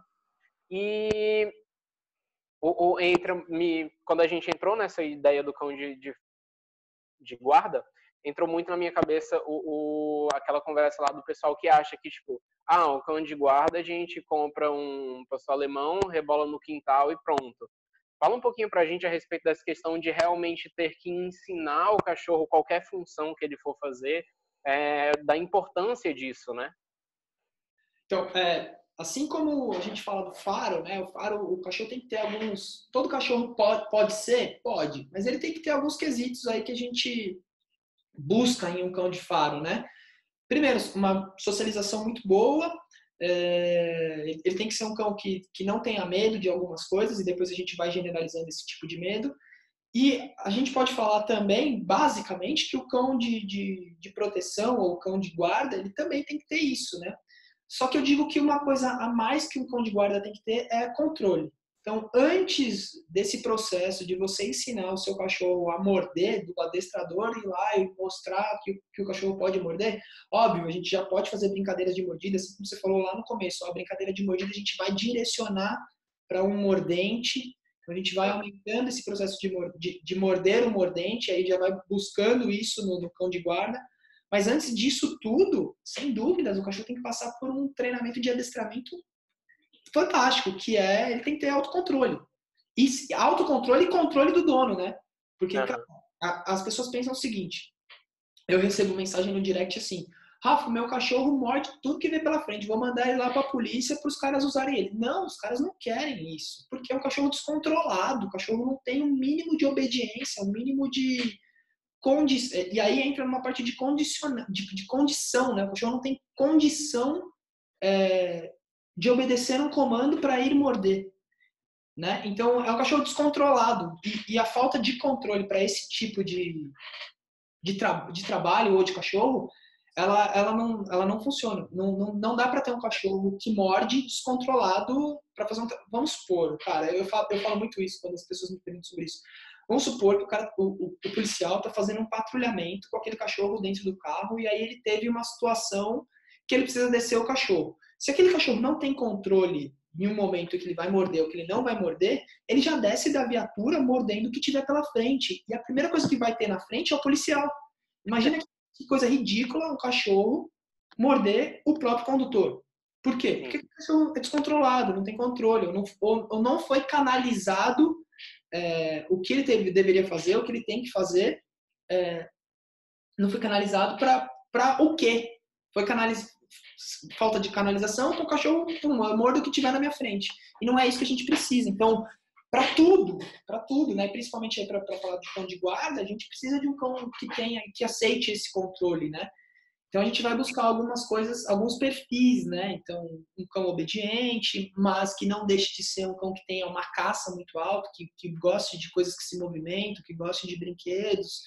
E o, o, entre, me, quando a gente entrou nessa ideia do cão de, de, de guarda, entrou muito na minha cabeça o, o, aquela conversa lá do pessoal que acha que, tipo, ah, o cão de guarda a gente compra um pastor alemão, rebola no quintal e pronto. Fala um pouquinho pra gente a respeito dessa questão de realmente ter que ensinar o cachorro qualquer função que ele for fazer, é, da importância disso, né? Então, é, assim como a gente fala do faro, né? O faro, o cachorro tem que ter alguns... Todo cachorro pode, pode ser? Pode. Mas ele tem que ter alguns quesitos aí que a gente busca em um cão de faro, né? Primeiro, uma socialização muito boa. É, ele tem que ser um cão que, que não tenha medo de algumas coisas, e depois a gente vai generalizando esse tipo de medo. E a gente pode falar também, basicamente, que o cão de, de, de proteção ou o cão de guarda, ele também tem que ter isso, né? Só que eu digo que uma coisa a mais que um cão de guarda tem que ter é controle. Então, antes desse processo de você ensinar o seu cachorro a morder, do adestrador ir lá e mostrar que, que o cachorro pode morder, óbvio, a gente já pode fazer brincadeiras de mordida, assim como você falou lá no começo, a brincadeira de mordida a gente vai direcionar para um mordente, então a gente vai aumentando esse processo de, de, de morder o mordente, aí já vai buscando isso no, no cão de guarda. Mas antes disso tudo, sem dúvidas, o cachorro tem que passar por um treinamento de adestramento fantástico, que é, ele tem que ter autocontrole. E autocontrole e controle do dono, né? Porque uhum. a, as pessoas pensam o seguinte, eu recebo mensagem no direct assim, Rafa, meu cachorro morde tudo que vem pela frente, vou mandar ele lá pra polícia para os caras usarem ele. Não, os caras não querem isso, porque é um cachorro descontrolado, o cachorro não tem um mínimo de obediência, um mínimo de... Condi... E aí entra numa parte de, condiciona... de, de condição, né? O cachorro não tem condição é, de obedecer um comando para ir morder, né? Então é um cachorro descontrolado, e, e a falta de controle para esse tipo de, de, tra... de trabalho ou de cachorro, ela, ela, não, ela não funciona. Não, não, não dá para ter um cachorro que morde descontrolado para fazer um... Vamos supor, cara, eu falo, eu falo muito isso quando as pessoas me perguntam sobre isso. Vamos supor que o, cara, o, o, o policial está fazendo um patrulhamento com aquele cachorro dentro do carro, e aí ele teve uma situação que ele precisa descer o cachorro. Se aquele cachorro não tem controle em um momento que ele vai morder ou que ele não vai morder, ele já desce da viatura mordendo o que tiver pela frente. E a primeira coisa que vai ter na frente é o policial. Imagina que coisa ridícula um cachorro morder o próprio condutor. Por quê? Porque o cachorro é descontrolado, não tem controle, ou não, ou, ou não foi canalizado É, o que ele teve, deveria fazer, o que ele tem que fazer, é, não foi canalizado para o quê? Foi canaliz... falta de canalização, então o cachorro pum, morda o que tiver na minha frente. E não é isso que a gente precisa. Então, para tudo, para tudo, né? Principalmente para falar de cão de guarda, a gente precisa de um cão que tenha, que aceite esse controle, né? Então a gente vai buscar algumas coisas, alguns perfis, né? Então, um cão obediente, mas que não deixe de ser um cão que tenha uma caça muito alta, que, que goste de coisas que se movimentam, que goste de brinquedos,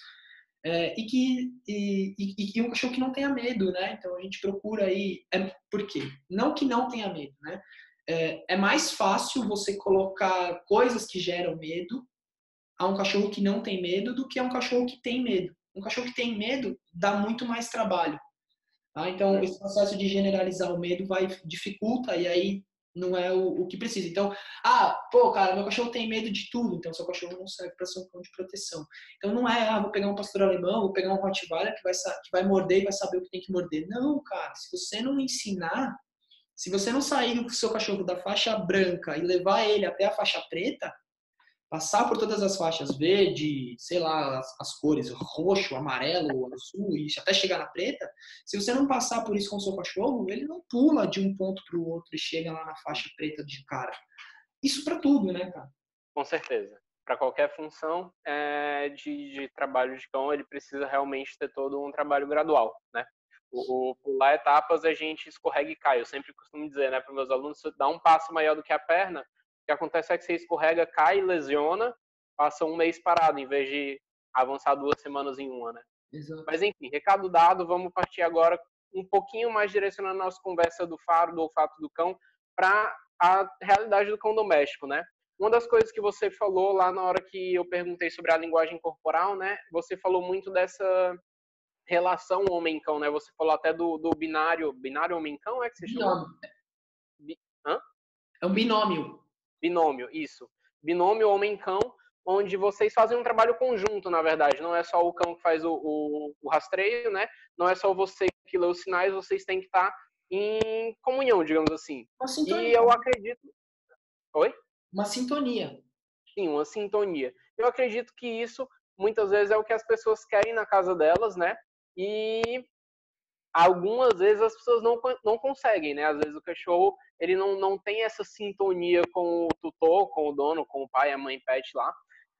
é, e que e, e, e um cachorro que não tenha medo, né? Então a gente procura aí, é, por quê? Não que não tenha medo, né? É, é mais fácil você colocar coisas que geram medo a um cachorro que não tem medo do que a um cachorro que tem medo. Um cachorro que tem medo dá muito mais trabalho. Tá? Então, esse processo de generalizar o medo vai dificulta e aí não é o, o que precisa. Então, ah, pô, cara, meu cachorro tem medo de tudo, então seu cachorro não serve para ser um cão de proteção. Então, não é, ah, vou pegar um pastor alemão, vou pegar um Rottweiler que vai, que vai morder e vai saber o que tem que morder. Não, cara, se você não ensinar, se você não sair com o seu cachorro da faixa branca e levar ele até a faixa preta, passar por todas as faixas verde, sei lá, as, as cores roxo, amarelo, azul, e até chegar na preta, se você não passar por isso com o seu cachorro, ele não pula de um ponto para o outro e chega lá na faixa preta de cara. Isso para tudo, né, cara? Com certeza. Para qualquer função é, de, de trabalho de cão, ele precisa realmente ter todo um trabalho gradual, né? O, o pular etapas a gente escorrega e cai. Eu sempre costumo dizer, né, para meus alunos, se dá um passo maior do que a perna, o que acontece é que você escorrega, cai, lesiona, passa um mês parado, em vez de avançar duas semanas em uma, né? Exato. Mas enfim, recado dado, vamos partir agora um pouquinho mais direcionando a nossa conversa do faro, do olfato do cão, para a realidade do cão doméstico, né? Uma das coisas que você falou lá na hora que eu perguntei sobre a linguagem corporal, né? Você falou muito dessa relação homem-cão, né? Você falou até do, do binário, binário homem-cão, é que você chamou? Binômio. Bi, hã? É um binômio. Binômio, isso. Binômio homem-cão, onde vocês fazem um trabalho conjunto, na verdade. Não é só o cão que faz o, o, o rastreio, né? Não é só você que lê os sinais, vocês têm que estar em comunhão, digamos assim. Uma E sintonia. eu acredito... Oi? Uma sintonia. Sim, uma sintonia. Eu acredito que isso, muitas vezes, é o que as pessoas querem na casa delas, né? E algumas vezes as pessoas não, não conseguem, né? Às vezes o cachorro, ele não, não tem essa sintonia com o tutor, com o dono, com o pai, a mãe, pet lá.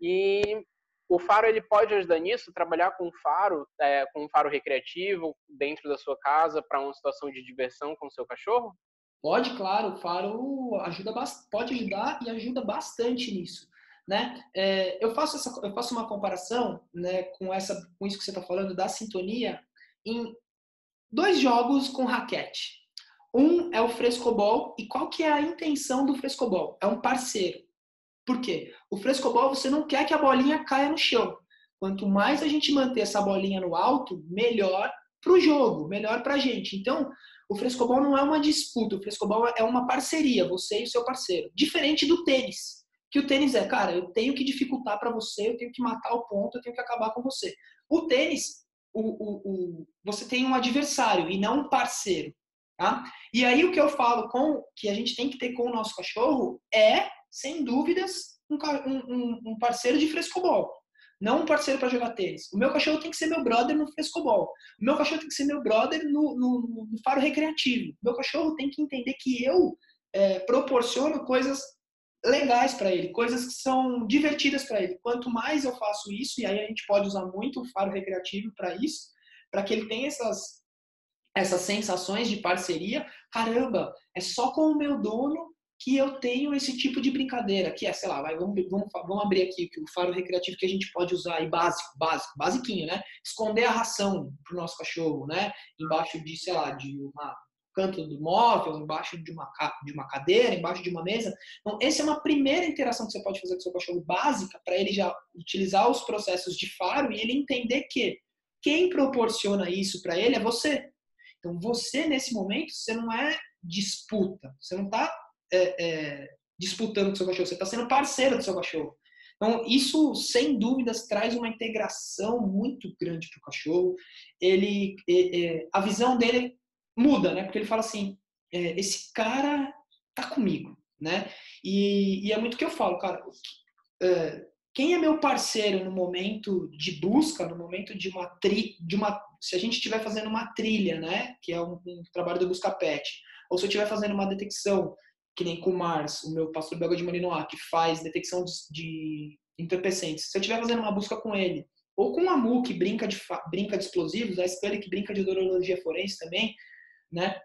E o faro, ele pode ajudar nisso, trabalhar com faro, é, com um faro recreativo dentro da sua casa para uma situação de diversão com o seu cachorro? Pode, claro, o faro ajuda, pode ajudar e ajuda bastante nisso. Né? É, eu, faço essa, eu faço uma comparação, né, com, essa, com isso que você está falando da sintonia em dois jogos com raquete. Um é o frescobol, e qual que é a intenção do frescobol? É um parceiro. Por quê? O frescobol, você não quer que a bolinha caia no chão. Quanto mais a gente manter essa bolinha no alto, melhor para o jogo, melhor para a gente. Então, o frescobol não é uma disputa, o frescobol é uma parceria, você e o seu parceiro. Diferente do tênis, que o tênis é, cara, eu tenho que dificultar para você, eu tenho que matar o ponto, eu tenho que acabar com você. O tênis, o, o, o, você tem um adversário e não um parceiro. Tá? E aí o que eu falo com que a gente tem que ter com o nosso cachorro é, sem dúvidas, um, um, um parceiro de frescobol. Não um parceiro para jogar tênis. O meu cachorro tem que ser meu brother no frescobol. O meu cachorro tem que ser meu brother no, no, no faro recreativo. O meu cachorro tem que entender que eu é, proporciono coisas legais para ele, coisas que são divertidas para ele. Quanto mais eu faço isso, e aí a gente pode usar muito o faro recreativo para isso, para que ele tenha essas essas sensações de parceria, caramba, é só com o meu dono que eu tenho esse tipo de brincadeira, que é, sei lá, vai, vamos, vamos, vamos abrir aqui que o faro recreativo que a gente pode usar aí, básico, básico, basiquinho, né? Esconder a ração pro nosso cachorro, né? Embaixo de, sei lá, de uma canto do móvel, embaixo de uma, de uma cadeira, embaixo de uma mesa. Então, essa é uma primeira interação que você pode fazer com o seu cachorro básica, para ele já utilizar os processos de faro e ele entender que quem proporciona isso para ele é você. Então, você, nesse momento, você não é disputa. Você não está é, é, disputando com o seu cachorro. Você está sendo parceiro do seu cachorro. Então, isso, sem dúvidas, traz uma integração muito grande para o cachorro. Ele, é, é, a visão dele muda, né? Porque ele fala assim, é, esse cara tá comigo, né? E, e é muito o que eu falo, cara. É, quem é meu parceiro no momento de busca, no momento de uma tri, de uma, se a gente estiver fazendo uma trilha, né, que é um, um trabalho do Busca Pet, ou se eu estiver fazendo uma detecção, que nem com o Mars, o meu pastor belga de Malinois, que faz detecção de, de entorpecentes, se eu estiver fazendo uma busca com ele, ou com o Amu, que brinca de, brinca de explosivos, a Scully, que brinca de odorologia forense também, né?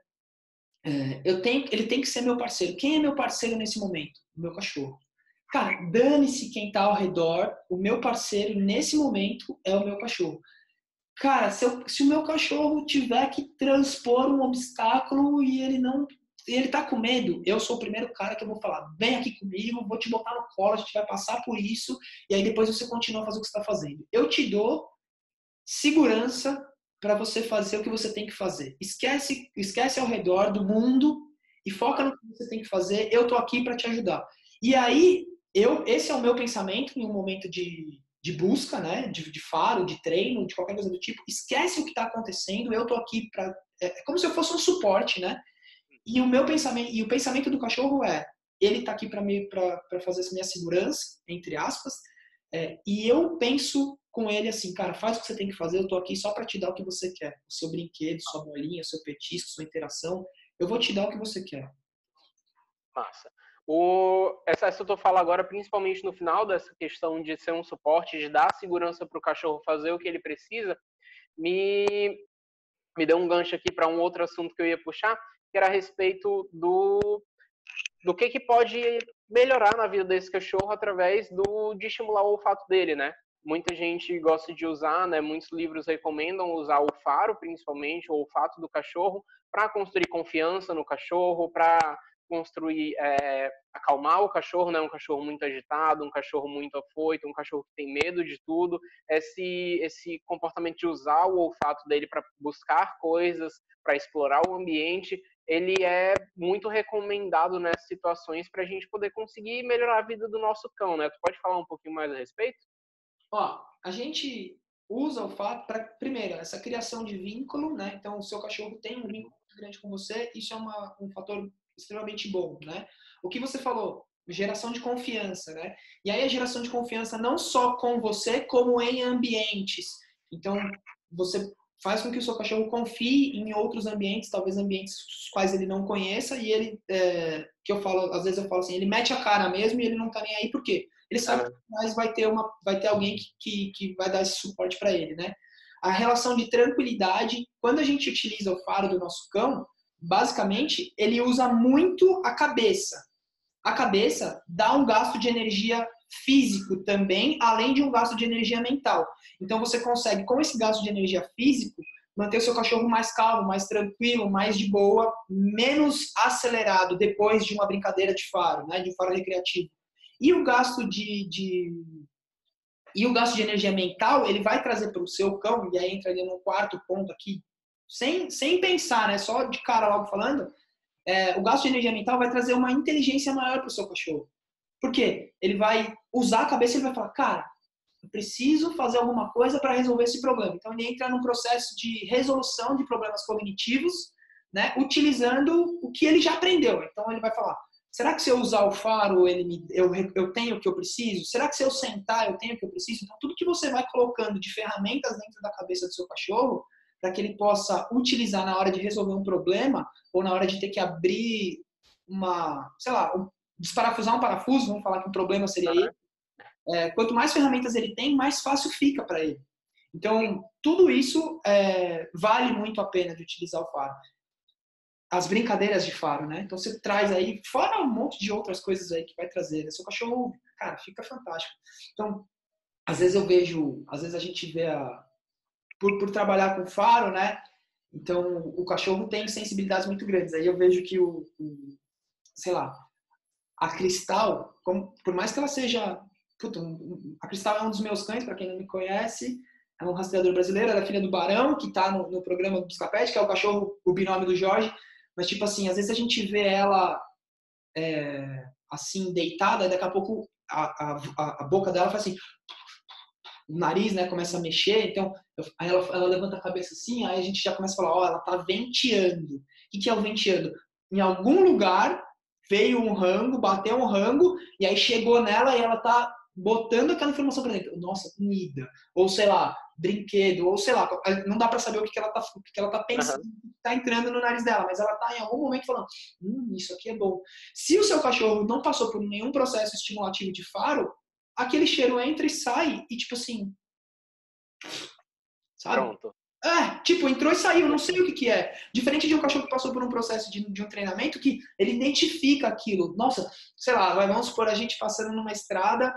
É, eu tenho, ele tem que ser meu parceiro. Quem é meu parceiro nesse momento? O meu cachorro. Cara, dane-se quem tá ao redor, o meu parceiro nesse momento é o meu cachorro. Cara, se, eu, se o meu cachorro tiver que transpor um obstáculo e ele não... E ele tá com medo, eu sou o primeiro cara que eu vou falar, vem aqui comigo, vou te botar no colo, a gente vai passar por isso, e aí depois você continua a fazer o que você está fazendo. Eu te dou segurança para você fazer o que você tem que fazer. Esquece, esquece ao redor do mundo e foca no que você tem que fazer, eu tô aqui para te ajudar. E aí, eu, esse é o meu pensamento em um momento de, de busca, né, de, de faro, de treino, de qualquer coisa do tipo. Esquece o que está acontecendo, eu tô aqui para... É como se eu fosse um suporte, né? E o meu pensamento, e o pensamento do cachorro é, ele está aqui para me para fazer essa minha segurança, entre aspas, é, e eu penso com ele assim, cara, faz o que você tem que fazer, eu tô aqui só para te dar o que você quer, o seu brinquedo, sua bolinha, seu petisco, sua interação, eu vou te dar o que você quer. Massa. O, essa, essa eu tô falando agora, principalmente no final dessa questão de ser um suporte, de dar segurança para o cachorro fazer o que ele precisa, me me deu um gancho aqui para um outro assunto que eu ia puxar, que era a respeito do, do que, que pode melhorar na vida desse cachorro através do, de estimular o olfato dele, né? Muita gente gosta de usar, né? Muitos livros recomendam usar o faro, principalmente, o olfato do cachorro, para construir confiança no cachorro, para construir, é, acalmar o cachorro, né? Um cachorro muito agitado, um cachorro muito afoito, um cachorro que tem medo de tudo. Esse, esse comportamento de usar o olfato dele para buscar coisas, para explorar o ambiente, ele é muito recomendado nessas situações para a gente poder conseguir melhorar a vida do nosso cão, né? Tu pode falar um pouquinho mais a respeito? Ó, a gente usa o olfato para, primeiro, essa criação de vínculo, né? Então, o seu cachorro tem um vínculo muito grande com você, isso é uma, um fator extremamente bom, né? O que você falou, geração de confiança, né? E aí a geração de confiança não só com você, como em ambientes. Então, você faz com que o seu cachorro confie em outros ambientes, talvez ambientes os quais ele não conheça, e ele, é, que eu falo, às vezes eu falo assim, ele mete a cara mesmo e ele não tá nem aí, por quê? Ele sabe que mais vai ter, uma, vai ter alguém que, que, que vai dar esse suporte para ele, né? A relação de tranquilidade, quando a gente utiliza o faro do nosso cão, basicamente, ele usa muito a cabeça. A cabeça dá um gasto de energia físico também, além de um gasto de energia mental. Então, você consegue, com esse gasto de energia físico, manter o seu cachorro mais calmo, mais tranquilo, mais de boa, menos acelerado depois de uma brincadeira de faro, né, de faro recreativo. E o gasto de, de, e o gasto de energia mental, ele vai trazer para o seu cão, e aí entra ali no quarto ponto aqui, sem, sem pensar, né, só de cara logo falando, é, o gasto de energia mental vai trazer uma inteligência maior para o seu cachorro. Por quê? Ele vai usar a cabeça e ele vai falar, cara, eu preciso fazer alguma coisa para resolver esse problema. Então ele entra num processo de resolução de problemas cognitivos, né, utilizando o que ele já aprendeu. Então ele vai falar, será que se eu usar o faro ele me, eu, eu tenho o que eu preciso? Será que se eu sentar eu tenho o que eu preciso? Então tudo que você vai colocando de ferramentas dentro da cabeça do seu cachorro, para que ele possa utilizar na hora de resolver um problema ou na hora de ter que abrir uma, sei lá, um, desparafusar um parafuso, vamos falar que um problema seria aí. É, quanto mais ferramentas ele tem, mais fácil fica para ele. Então, tudo isso é, vale muito a pena de utilizar o faro. As brincadeiras de faro, né? Então, você traz aí, fora um monte de outras coisas aí que vai trazer. Né? Seu cachorro, cara, fica fantástico. Então, às vezes eu vejo, às vezes a gente vê a... Por, por trabalhar com faro, né? Então, o cachorro tem sensibilidades muito grandes. Aí eu vejo que o, o sei lá, a Cristal, como, por mais que ela seja... Puta, a Cristal é um dos meus cães, para quem não me conhece. É um rastreador brasileiro, ela é filha do Barão, que tá no, no programa do Buscapé, que é o cachorro, o binômio do Jorge. Mas, tipo assim, às vezes a gente vê ela é, assim, deitada, e daqui a pouco a, a, a boca dela faz assim... O nariz, né, começa a mexer, então eu, aí ela, ela levanta a cabeça assim, aí a gente já começa a falar, ó, oh, ela tá venteando. O que, que é o venteando? Em algum lugar veio um rango, bateu um rango, e aí chegou nela e ela tá botando aquela informação pra dentro. Nossa, comida, ou sei lá, brinquedo, ou sei lá, não dá pra saber o que, que, ela, tá, o que, que ela tá pensando, uhum. que tá entrando no nariz dela, mas ela tá em algum momento falando, hum, isso aqui é bom. Se o seu cachorro não passou por nenhum processo estimulativo de faro, aquele cheiro entra e sai, e tipo assim, sabe? Pronto. É, tipo, entrou e saiu, não sei o que que é. Diferente de um cachorro que passou por um processo de, de um treinamento que ele identifica aquilo. Nossa, sei lá, vamos supor a gente passando numa estrada,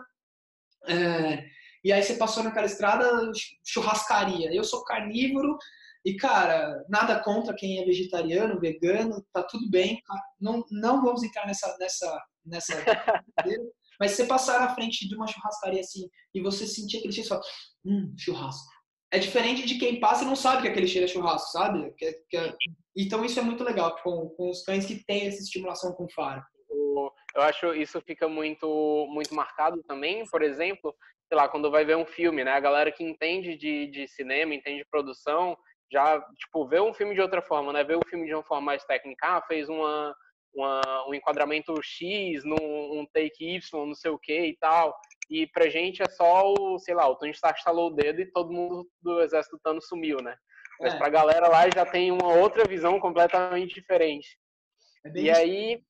é, e aí você passou naquela estrada, churrascaria. Eu sou carnívoro e, cara, nada contra quem é vegetariano, vegano, tá tudo bem. Tá? Não, não vamos entrar nessa, nessa, nessa mas você passar na frente de uma churrascaria assim e você sentir aquele cheiro, só, hum, churrasco. É diferente de quem passa e não sabe que aquele cheiro é churrasco, sabe? Que, que é... Então isso é muito legal com, com os cães que têm essa estimulação com faro. Eu acho isso fica muito, muito marcado também, por exemplo, sei lá, quando vai ver um filme, né? A galera que entende de, de cinema, entende de produção, já, tipo, vê um filme de outra forma, né? Vê o filme de uma forma mais técnica, ah, fez uma, uma, um enquadramento X, num um take Y, não sei o que e tal. E pra gente é só o, sei lá, o Tony Stark estalou o dedo e todo mundo do exército Thanos sumiu, né? Mas é. Pra galera lá já tem uma outra visão completamente diferente. É bem e isso. aí...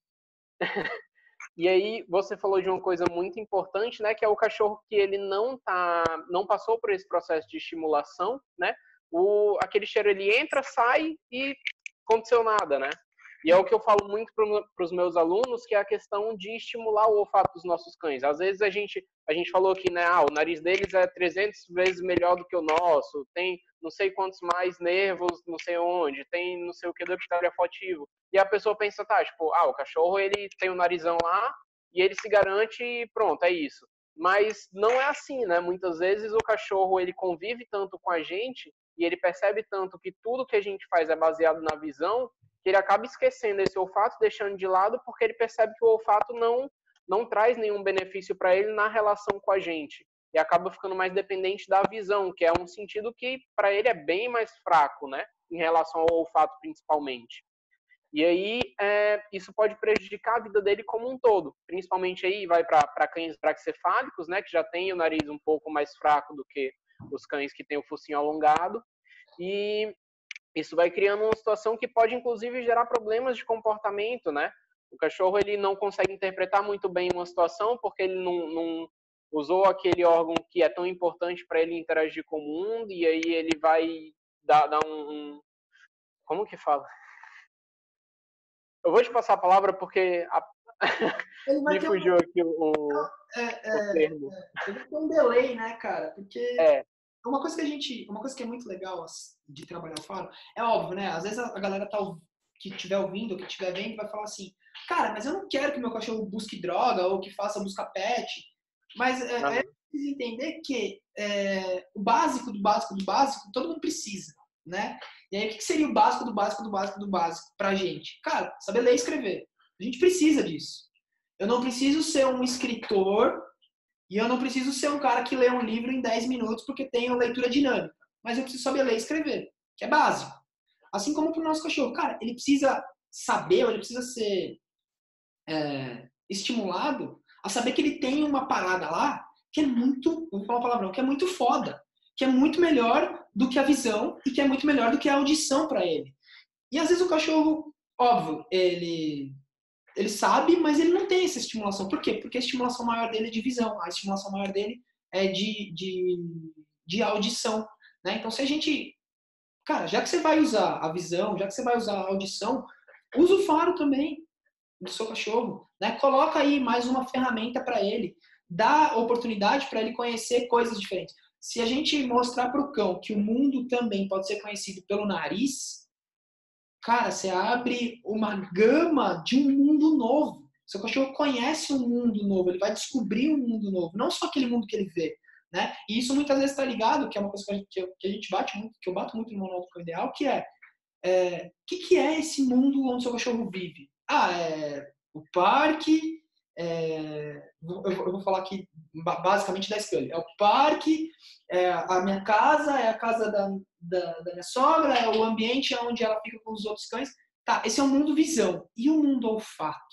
E aí você falou de uma coisa muito importante, né, que é o cachorro que ele não tá, não passou por esse processo de estimulação, né? O aquele cheiro ele entra, sai e aconteceu nada, né? E é o que eu falo muito para os meus alunos, que é a questão de estimular o olfato dos nossos cães. Às vezes a gente a gente falou que, né, ah, o nariz deles é trezentas vezes melhor do que o nosso, tem não sei quantos mais nervos, não sei onde, tem não sei o que do epitélios afetivo. E a pessoa pensa, tá, tipo, ah, o cachorro ele tem o narizão lá e ele se garante e pronto, é isso. Mas não é assim, né? Muitas vezes o cachorro ele convive tanto com a gente e ele percebe tanto que tudo que a gente faz é baseado na visão, que ele acaba esquecendo esse olfato, deixando de lado, porque ele percebe que o olfato não, não traz nenhum benefício para ele na relação com a gente. E acaba ficando mais dependente da visão, que é um sentido que para ele é bem mais fraco, né? Em relação ao olfato principalmente. E aí, é, isso pode prejudicar a vida dele como um todo. Principalmente aí vai para cães braquicefálicos, né? Que já tem o nariz um pouco mais fraco do que os cães que têm o focinho alongado. E isso vai criando uma situação que pode, inclusive, gerar problemas de comportamento, né? O cachorro, ele não consegue interpretar muito bem uma situação porque ele não, não usou aquele órgão que é tão importante para ele interagir com o mundo, e aí ele vai dar, dar um, um... Como que fala? Eu vou te passar a palavra porque a... me fugiu um... aqui o, é, é, o termo. É, ele tem um delay, né, cara? Porque... É. Uma coisa que a gente, uma coisa que é muito legal de trabalhar o faro, é óbvio, né? Às vezes a galera tá, que estiver ouvindo, ou que estiver vendo, vai falar assim, cara, mas eu não quero que meu cachorro busque droga ou que faça busca pet. Mas é, é preciso entender que é, o básico do básico do básico, todo mundo precisa, né? E aí, o que seria o básico do básico do básico do básico pra gente? Cara, saber ler e escrever. A gente precisa disso. Eu não preciso ser um escritor e eu não preciso ser um cara que lê um livro em dez minutos porque tem uma leitura dinâmica. Mas eu preciso saber ler e escrever, que é básico. Assim como para o nosso cachorro. Cara, ele precisa saber, ou ele precisa ser é, estimulado a saber que ele tem uma parada lá que é muito, vou falar uma palavrão, que é muito foda. Que é muito melhor do que a visão e que é muito melhor do que a audição para ele. E às vezes o cachorro, óbvio, ele... Ele sabe, mas ele não tem essa estimulação. Por quê? Porque a estimulação maior dele é de visão. A estimulação maior dele é de, de, de audição. Né? Então, se a gente... Cara, já que você vai usar a visão, já que você vai usar a audição, usa o faro também do seu cachorro. Né? Coloca aí mais uma ferramenta para ele. Dá oportunidade para ele conhecer coisas diferentes. Se a gente mostrar para o cão que o mundo também pode ser conhecido pelo nariz... Cara, você abre uma gama de um mundo novo. Seu cachorro conhece um mundo novo, ele vai descobrir um mundo novo, não só aquele mundo que ele vê, né? E isso muitas vezes está ligado, que é uma coisa que a gente, que a gente bate muito, que eu bato muito no Manual do Cão Ideal, que é, é o que, que é esse mundo onde seu cachorro vive? Ah, é o parque, é, eu, eu vou falar aqui basicamente da Scully. É o parque, é a minha casa, é a casa da, da, da minha sogra, é o ambiente onde ela fica com os outros cães. Tá, esse é o mundo visão. E o mundo olfato?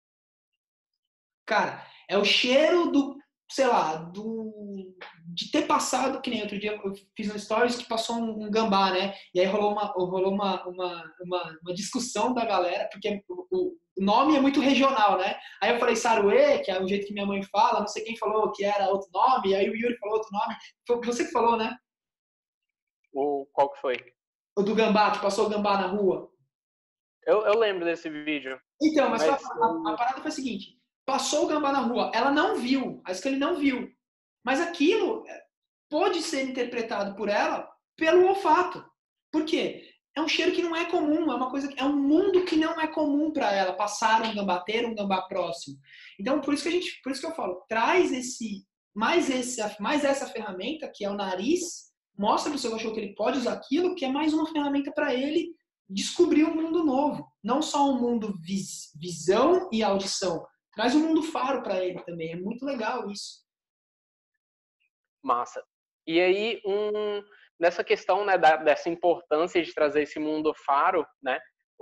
Cara, é o cheiro do, sei lá, do, de ter passado, que nem outro dia eu fiz um stories que passou um, um gambá, né? E aí rolou uma, rolou uma, uma, uma, uma discussão da galera, porque o, o nome é muito regional, né? Aí eu falei Saruê, que é o jeito que minha mãe fala, não sei quem falou que era outro nome, aí o Yuri falou outro nome. Foi você que falou, né? O, qual que foi? O do gambá, que passou o gambá na rua. Eu, eu lembro desse vídeo. Então, mas, mas a, a, a parada foi a seguinte. Passou o gambá na rua, ela não viu, a Scully não viu. Mas aquilo pode ser interpretado por ela pelo olfato. Por quê? É um cheiro que não é comum, é uma coisa, é um mundo que não é comum para ela passar um gambá, ter um gambá próximo. Então, por isso que a gente, por isso que eu falo, traz esse mais esse, mais essa ferramenta que é o nariz, mostra para o seu cachorro que ele pode usar aquilo, que é mais uma ferramenta para ele descobrir um mundo novo, não só um mundo vis, visão e audição, traz um mundo faro para ele também. É muito legal isso. Massa. E aí, um, nessa questão, né, da, dessa importância de trazer esse mundo faro, né,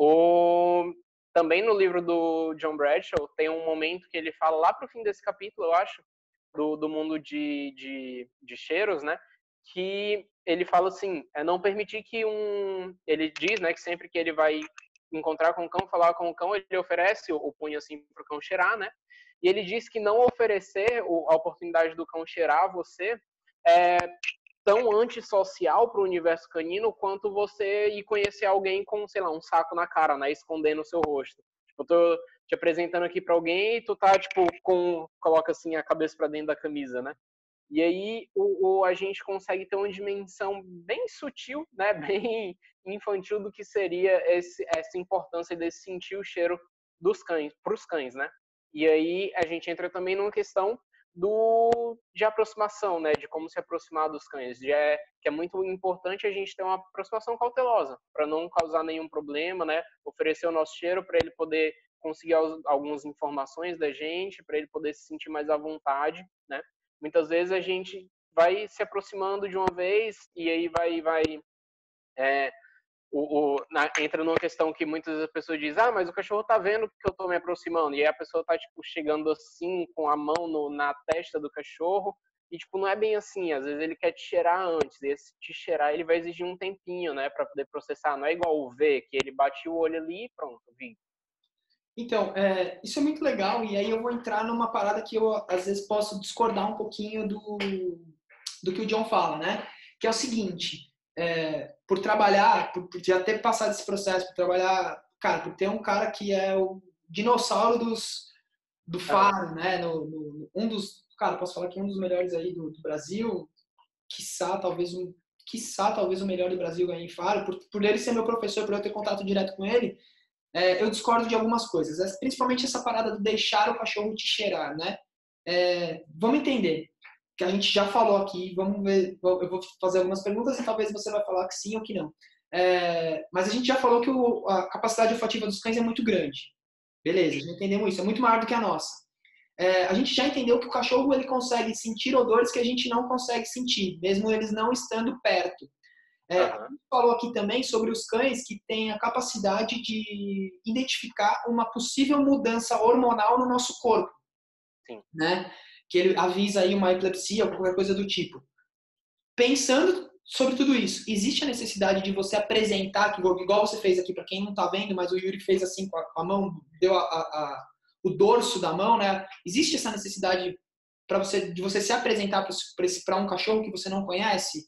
o, também no livro do John Bradshaw tem um momento que ele fala lá pro fim desse capítulo, eu acho, do, do mundo de, de, de cheiros, né, que ele fala assim, é não permitir que um... Ele diz, né, que sempre que ele vai encontrar com o cão, falar com o cão, ele oferece o, o punho assim pro cão cheirar, né, e ele diz que não oferecer a oportunidade do cão cheirar a você é tão antissocial para o universo canino quanto você ir conhecer alguém com, sei lá, um saco na cara, né, escondendo o seu rosto. Tipo, eu tô te apresentando aqui para alguém e tu tá, tipo, com... coloca assim a cabeça para dentro da camisa, né? E aí o, o, a gente consegue ter uma dimensão bem sutil, né, bem infantil do que seria esse, essa importância desse sentir o cheiro dos cães, para os cães, né? E aí a gente entra também numa questão do, de aproximação, né, de como se aproximar dos cães, de é, que é muito importante a gente ter uma aproximação cautelosa, para não causar nenhum problema, né, oferecer o nosso cheiro para ele poder conseguir algumas informações da gente, para ele poder se sentir mais à vontade, né. Muitas vezes a gente vai se aproximando de uma vez e aí vai, vai é, o, o, na, entra numa questão que muitas vezes a pessoa diz, ah, mas o cachorro tá vendo que eu tô me aproximando, e aí a pessoa tá, tipo, chegando assim, com a mão no, na testa do cachorro, e, tipo, não é bem assim, às vezes ele quer te cheirar antes, e esse te cheirar, ele vai exigir um tempinho, né, pra poder processar, não é igual o ver, que ele bate o olho ali e pronto, vi. Então, é, isso é muito legal, e aí eu vou entrar numa parada que eu, às vezes, posso discordar um pouquinho do, do que o John fala, né, que é o seguinte... É, por trabalhar, por, por já ter passado esse processo, por trabalhar, cara, por ter um cara que é o dinossauro dos, do faro, né? No, no, um dos, cara, posso falar que um dos melhores aí do, do Brasil, quiçá talvez um, quiçá talvez o melhor do Brasil aí em faro, por, por ele ser meu professor, por eu ter contato direto com ele, é, eu discordo de algumas coisas, principalmente essa parada do deixar o cachorro te cheirar, né? É, vamos entender. Que a gente já falou aqui, vamos ver, eu vou fazer algumas perguntas e talvez você vai falar que sim ou que não. É, mas a gente já falou que o, a capacidade olfativa dos cães é muito grande. Beleza, já entendemos isso, é muito maior do que a nossa. É, a gente já entendeu que o cachorro ele consegue sentir odores que a gente não consegue sentir, mesmo eles não estando perto. É, uhum. A gente falou aqui também sobre os cães que têm a capacidade de identificar uma possível mudança hormonal no nosso corpo. Sim. Né? Que ele avisa aí uma epilepsia ou qualquer coisa do tipo. Pensando sobre tudo isso, existe a necessidade de você apresentar, igual você fez aqui, para quem não está vendo, mas o Yuri fez assim com a, com a mão, deu a, a, a, o dorso da mão, né? Existe essa necessidade para você, de você se apresentar para um cachorro que você não conhece?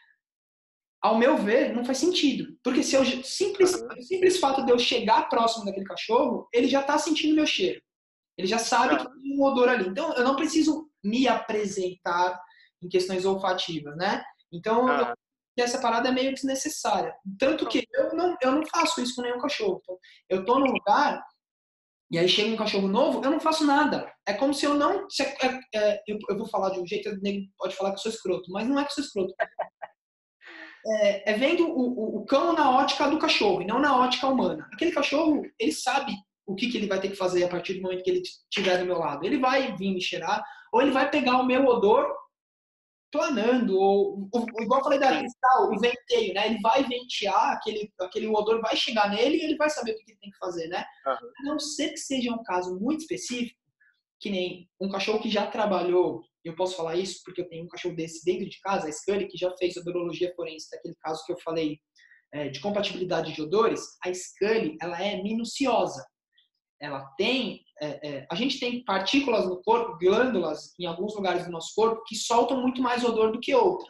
Ao meu ver, não faz sentido. Porque se eu, simples, uhum. simples fato de eu chegar próximo daquele cachorro, ele já está sentindo meu cheiro. Ele já sabe que tem um odor ali. Então, eu não preciso me apresentar em questões olfativas, né? Então, ah. eu, essa parada é meio desnecessária. Tanto que eu não, eu não faço isso com nenhum cachorro. Então, eu tô num lugar e aí chega um cachorro novo, eu não faço nada. É como se eu não... Se, é, é, eu, eu vou falar de um jeito, ele pode falar que eu sou escroto, mas não é que eu sou escroto. É, é vendo o, o, o cão na ótica do cachorro e não na ótica humana. Aquele cachorro, ele sabe o que, que ele vai ter que fazer a partir do momento que ele estiver do meu lado. Ele vai vir me cheirar, ou ele vai pegar o meu odor planando, ou, ou igual eu falei da cristal, o venteio, né? Ele vai ventear, aquele, aquele odor vai chegar nele e ele vai saber o que ele tem que fazer, né? Uhum. A não ser que seja um caso muito específico, que nem um cachorro que já trabalhou, eu posso falar isso porque eu tenho um cachorro desse dentro de casa, a Scully, que já fez odorologia forense, daquele caso que eu falei é, de compatibilidade de odores. A Scully, ela é minuciosa. Ela tem, é, é, a gente tem partículas no corpo, glândulas em alguns lugares do nosso corpo que soltam muito mais odor do que outras.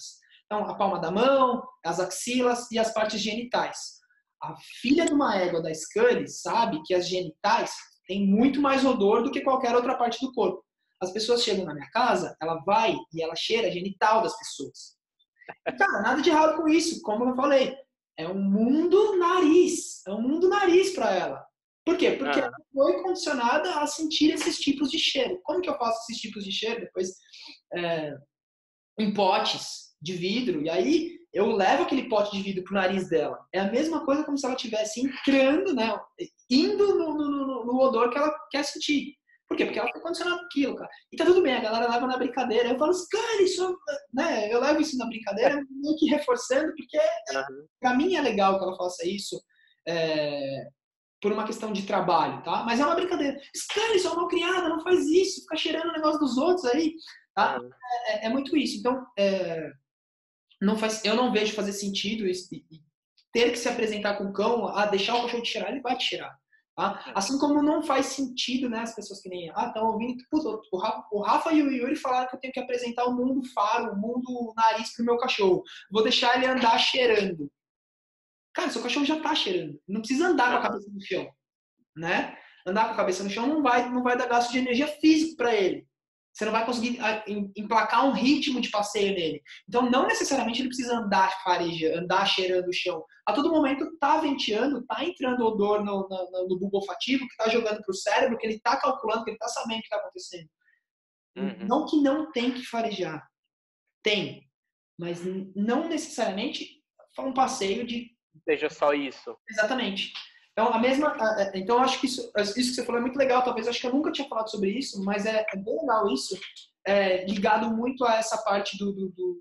Então, a palma da mão, as axilas e as partes genitais. A filha de uma égua da Scully sabe que as genitais têm muito mais odor do que qualquer outra parte do corpo. As pessoas chegam na minha casa, ela vai e ela cheira a genital das pessoas. E, cara, nada de errado com isso, como eu falei. É um mundo nariz. É um mundo nariz para ela. Por quê? Porque ela foi condicionada a sentir esses tipos de cheiro. Como que eu faço esses tipos de cheiro? Depois, é, em potes de vidro. E aí, eu levo aquele pote de vidro pro nariz dela. É a mesma coisa como se ela estivesse entrando, né? Indo no, no, no odor que ela quer sentir. Por quê? Porque ela foi condicionada àquilo, cara. E tá tudo bem, a galera leva na brincadeira. Eu falo assim, cara, isso, né? Eu levo isso na brincadeira, meio que reforçando, porque uhum. pra mim é legal que ela faça isso é, por uma questão de trabalho, tá? Mas é uma brincadeira. Cara, isso é uma malcriada, não faz isso, fica cheirando o negócio dos outros aí, tá? Uhum. É, é muito isso. Então, é, não faz, eu não vejo fazer sentido isso, e, e ter que se apresentar com o cão, ah, deixar o cachorro te cheirar, ele vai te cheirar. Tá? Assim como não faz sentido, né, as pessoas que nem, ah, estão ouvindo, puto, o, Rafa, o Rafa e o Yuri falaram que eu tenho que apresentar o mundo faro, o mundo nariz pro meu cachorro. Vou deixar ele andar cheirando. Cara, seu cachorro já tá cheirando. Não precisa andar com a cabeça no chão, né? Andar com a cabeça no chão não vai, não vai dar gasto de energia física para ele. Você não vai conseguir emplacar um ritmo de passeio nele. Então, não necessariamente ele precisa andar fareja, andar cheirando o chão. A todo momento tá venteando, tá entrando odor no, no, no bulbo olfativo, que tá jogando pro cérebro, que ele tá calculando, que ele tá sabendo o que tá acontecendo. Uhum. Não que não tem que farejar. Tem. Mas não necessariamente um passeio de... Seja só isso. Exatamente. Então, a mesma, então, eu acho que isso, isso que você falou é muito legal. Talvez, acho que eu nunca tinha falado sobre isso, mas é, é bem legal isso, é, ligado muito a essa parte do, do, do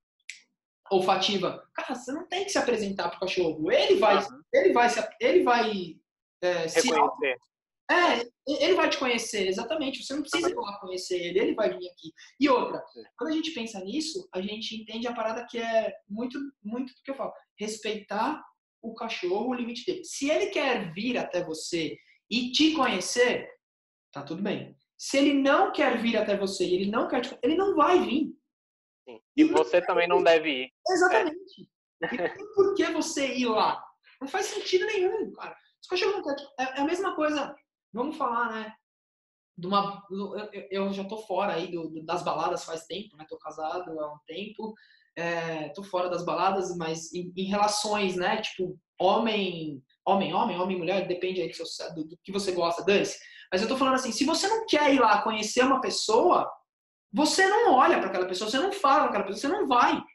olfativa. Cara, você não tem que se apresentar pro cachorro. Ele vai, uhum. ele vai, se, ele vai é, se reconhecer. É, ele vai te conhecer, exatamente. Você não precisa ir lá conhecer ele, ele vai vir aqui. E outra, quando a gente pensa nisso, a gente entende a parada que é muito, muito do que eu falo. Respeitar o cachorro, o limite dele. Se ele quer vir até você e te conhecer, tá tudo bem. Se ele não quer vir até você e ele não quer te... ele não vai vir. Sim. E você também não deve ir. Exatamente. É. E não tem por que você ir lá. Não faz sentido nenhum, cara. Se o cachorro não quer... É a mesma coisa, vamos falar, né? De uma... eu, eu já tô fora aí do, das baladas faz tempo, né? Tô casado há um tempo. É, tô fora das baladas, mas em, em relações, né, tipo, homem, homem, homem, homem, mulher, depende aí do, seu, do, do que você gosta, dane-se. Mas eu tô falando assim, se você não quer ir lá conhecer uma pessoa, você não olha para aquela pessoa, você não fala com aquela pessoa, você não vai.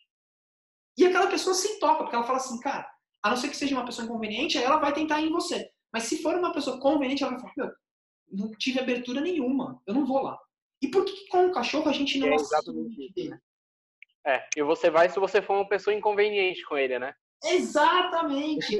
E aquela pessoa se toca, porque ela fala assim, cara, a não ser que seja uma pessoa inconveniente, aí ela vai tentar ir em você. Mas se for uma pessoa conveniente, ela vai falar, meu, não tive abertura nenhuma, eu não vou lá. E por que com o cachorro a gente não é exatamente isso, né? É, e você vai se você for uma pessoa inconveniente com ele, né? Exatamente!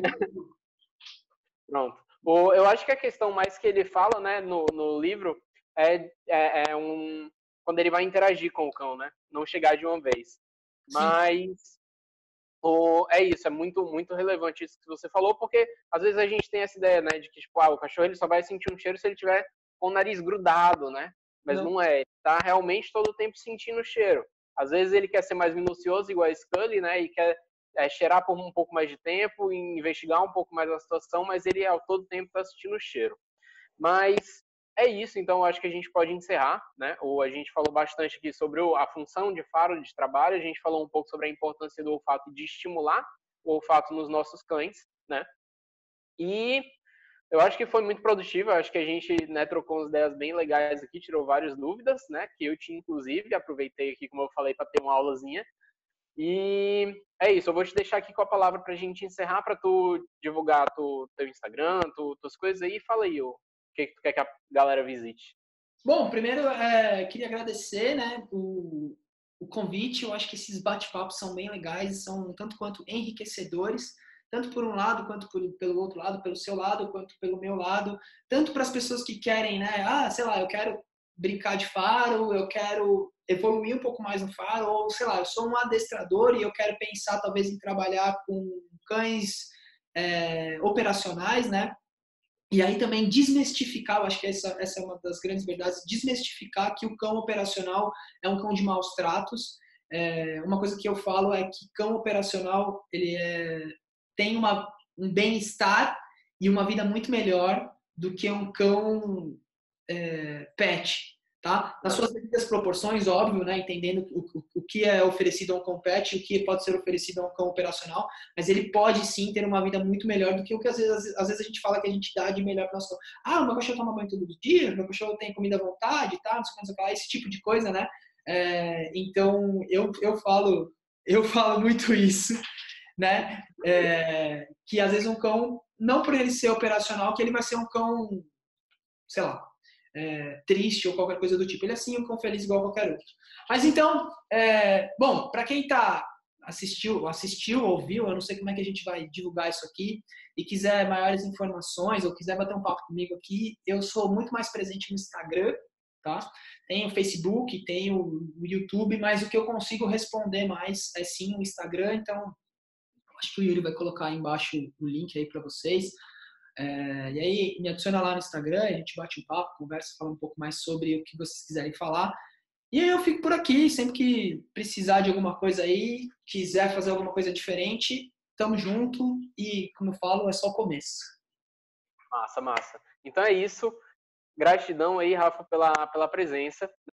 Pronto. O, eu acho que a questão mais que ele fala, né, no, no livro, é, é, é um... quando ele vai interagir com o cão, né? Não chegar de uma vez. Mas o, é isso, é muito, muito relevante isso que você falou, porque às vezes a gente tem essa ideia, né, de que, tipo, ah, o cachorro ele só vai sentir um cheiro se ele tiver com o nariz grudado, né? Mas não, não é, ele tá realmente todo o tempo sentindo o cheiro. Às vezes ele quer ser mais minucioso, igual a Scully, né? E quer é, cheirar por um pouco mais de tempo, investigar um pouco mais a situação, mas ele ao todo tempo está sentindo o cheiro. Mas é isso, então eu acho que a gente pode encerrar, né? Ou a gente falou bastante aqui sobre a função de faro de trabalho, a gente falou um pouco sobre a importância do olfato de estimular o olfato nos nossos cães, né? E eu acho que foi muito produtivo, eu acho que a gente, né, trocou umas ideias bem legais aqui, tirou várias dúvidas, né, que eu tinha inclusive, aproveitei aqui, como eu falei, para ter uma aulazinha. E é isso, eu vou te deixar aqui com a palavra para a gente encerrar, para tu divulgar tu, teu Instagram, tu, tuas coisas aí, fala aí o que, que tu quer que a galera visite. Bom, primeiro, é, queria agradecer, né, o, o convite, eu acho que esses bate-papos são bem legais, são tanto quanto enriquecedores, tanto por um lado, quanto por, pelo outro lado, pelo seu lado, quanto pelo meu lado, tanto para as pessoas que querem, né, ah, sei lá, eu quero brincar de faro, eu quero evoluir um pouco mais no faro, ou sei lá, eu sou um adestrador e eu quero pensar talvez em trabalhar com cães é, operacionais, né, e aí também desmistificar, eu acho que essa, essa é uma das grandes verdades, desmistificar que o cão operacional é um cão de maus tratos, é, uma coisa que eu falo é que cão operacional ele é, tem uma, um bem-estar e uma vida muito melhor do que um cão é, pet, tá? Nas suas devidas proporções, óbvio, né? Entendendo o, o, o que é oferecido a um cão pet e o que pode ser oferecido a um cão operacional, mas ele pode sim ter uma vida muito melhor do que o que às vezes, às vezes a gente fala que a gente dá de melhor para o nosso cão. Ah, o meu cachorro toma banho todos os dias, meu cachorro tem comida à vontade, tá? Não sei o que, não sei o que lá, esse tipo de coisa, né? É, então, eu, eu falo eu falo muito isso, né? É, que às vezes um cão, não por ele ser operacional, que ele vai ser um cão, sei lá, é, triste ou qualquer coisa do tipo. Ele é sim um cão feliz igual qualquer outro. Mas então, é, bom, para quem tá assistiu, assistiu, ouviu, eu não sei como é que a gente vai divulgar isso aqui, e quiser maiores informações ou quiser bater um papo comigo aqui, eu sou muito mais presente no Instagram, tá? Tem o Facebook, tem o YouTube, mas o que eu consigo responder mais é sim o Instagram, então acho que o Yuri vai colocar aí embaixo o link aí para vocês. É, e aí, me adiciona lá no Instagram, a gente bate um papo, conversa, fala um pouco mais sobre o que vocês quiserem falar. E aí eu fico por aqui, sempre que precisar de alguma coisa aí, quiser fazer alguma coisa diferente, tamo junto e, como eu falo, é só o começo. Massa, massa. Então é isso. Gratidão aí, Rafa, pela, pela presença.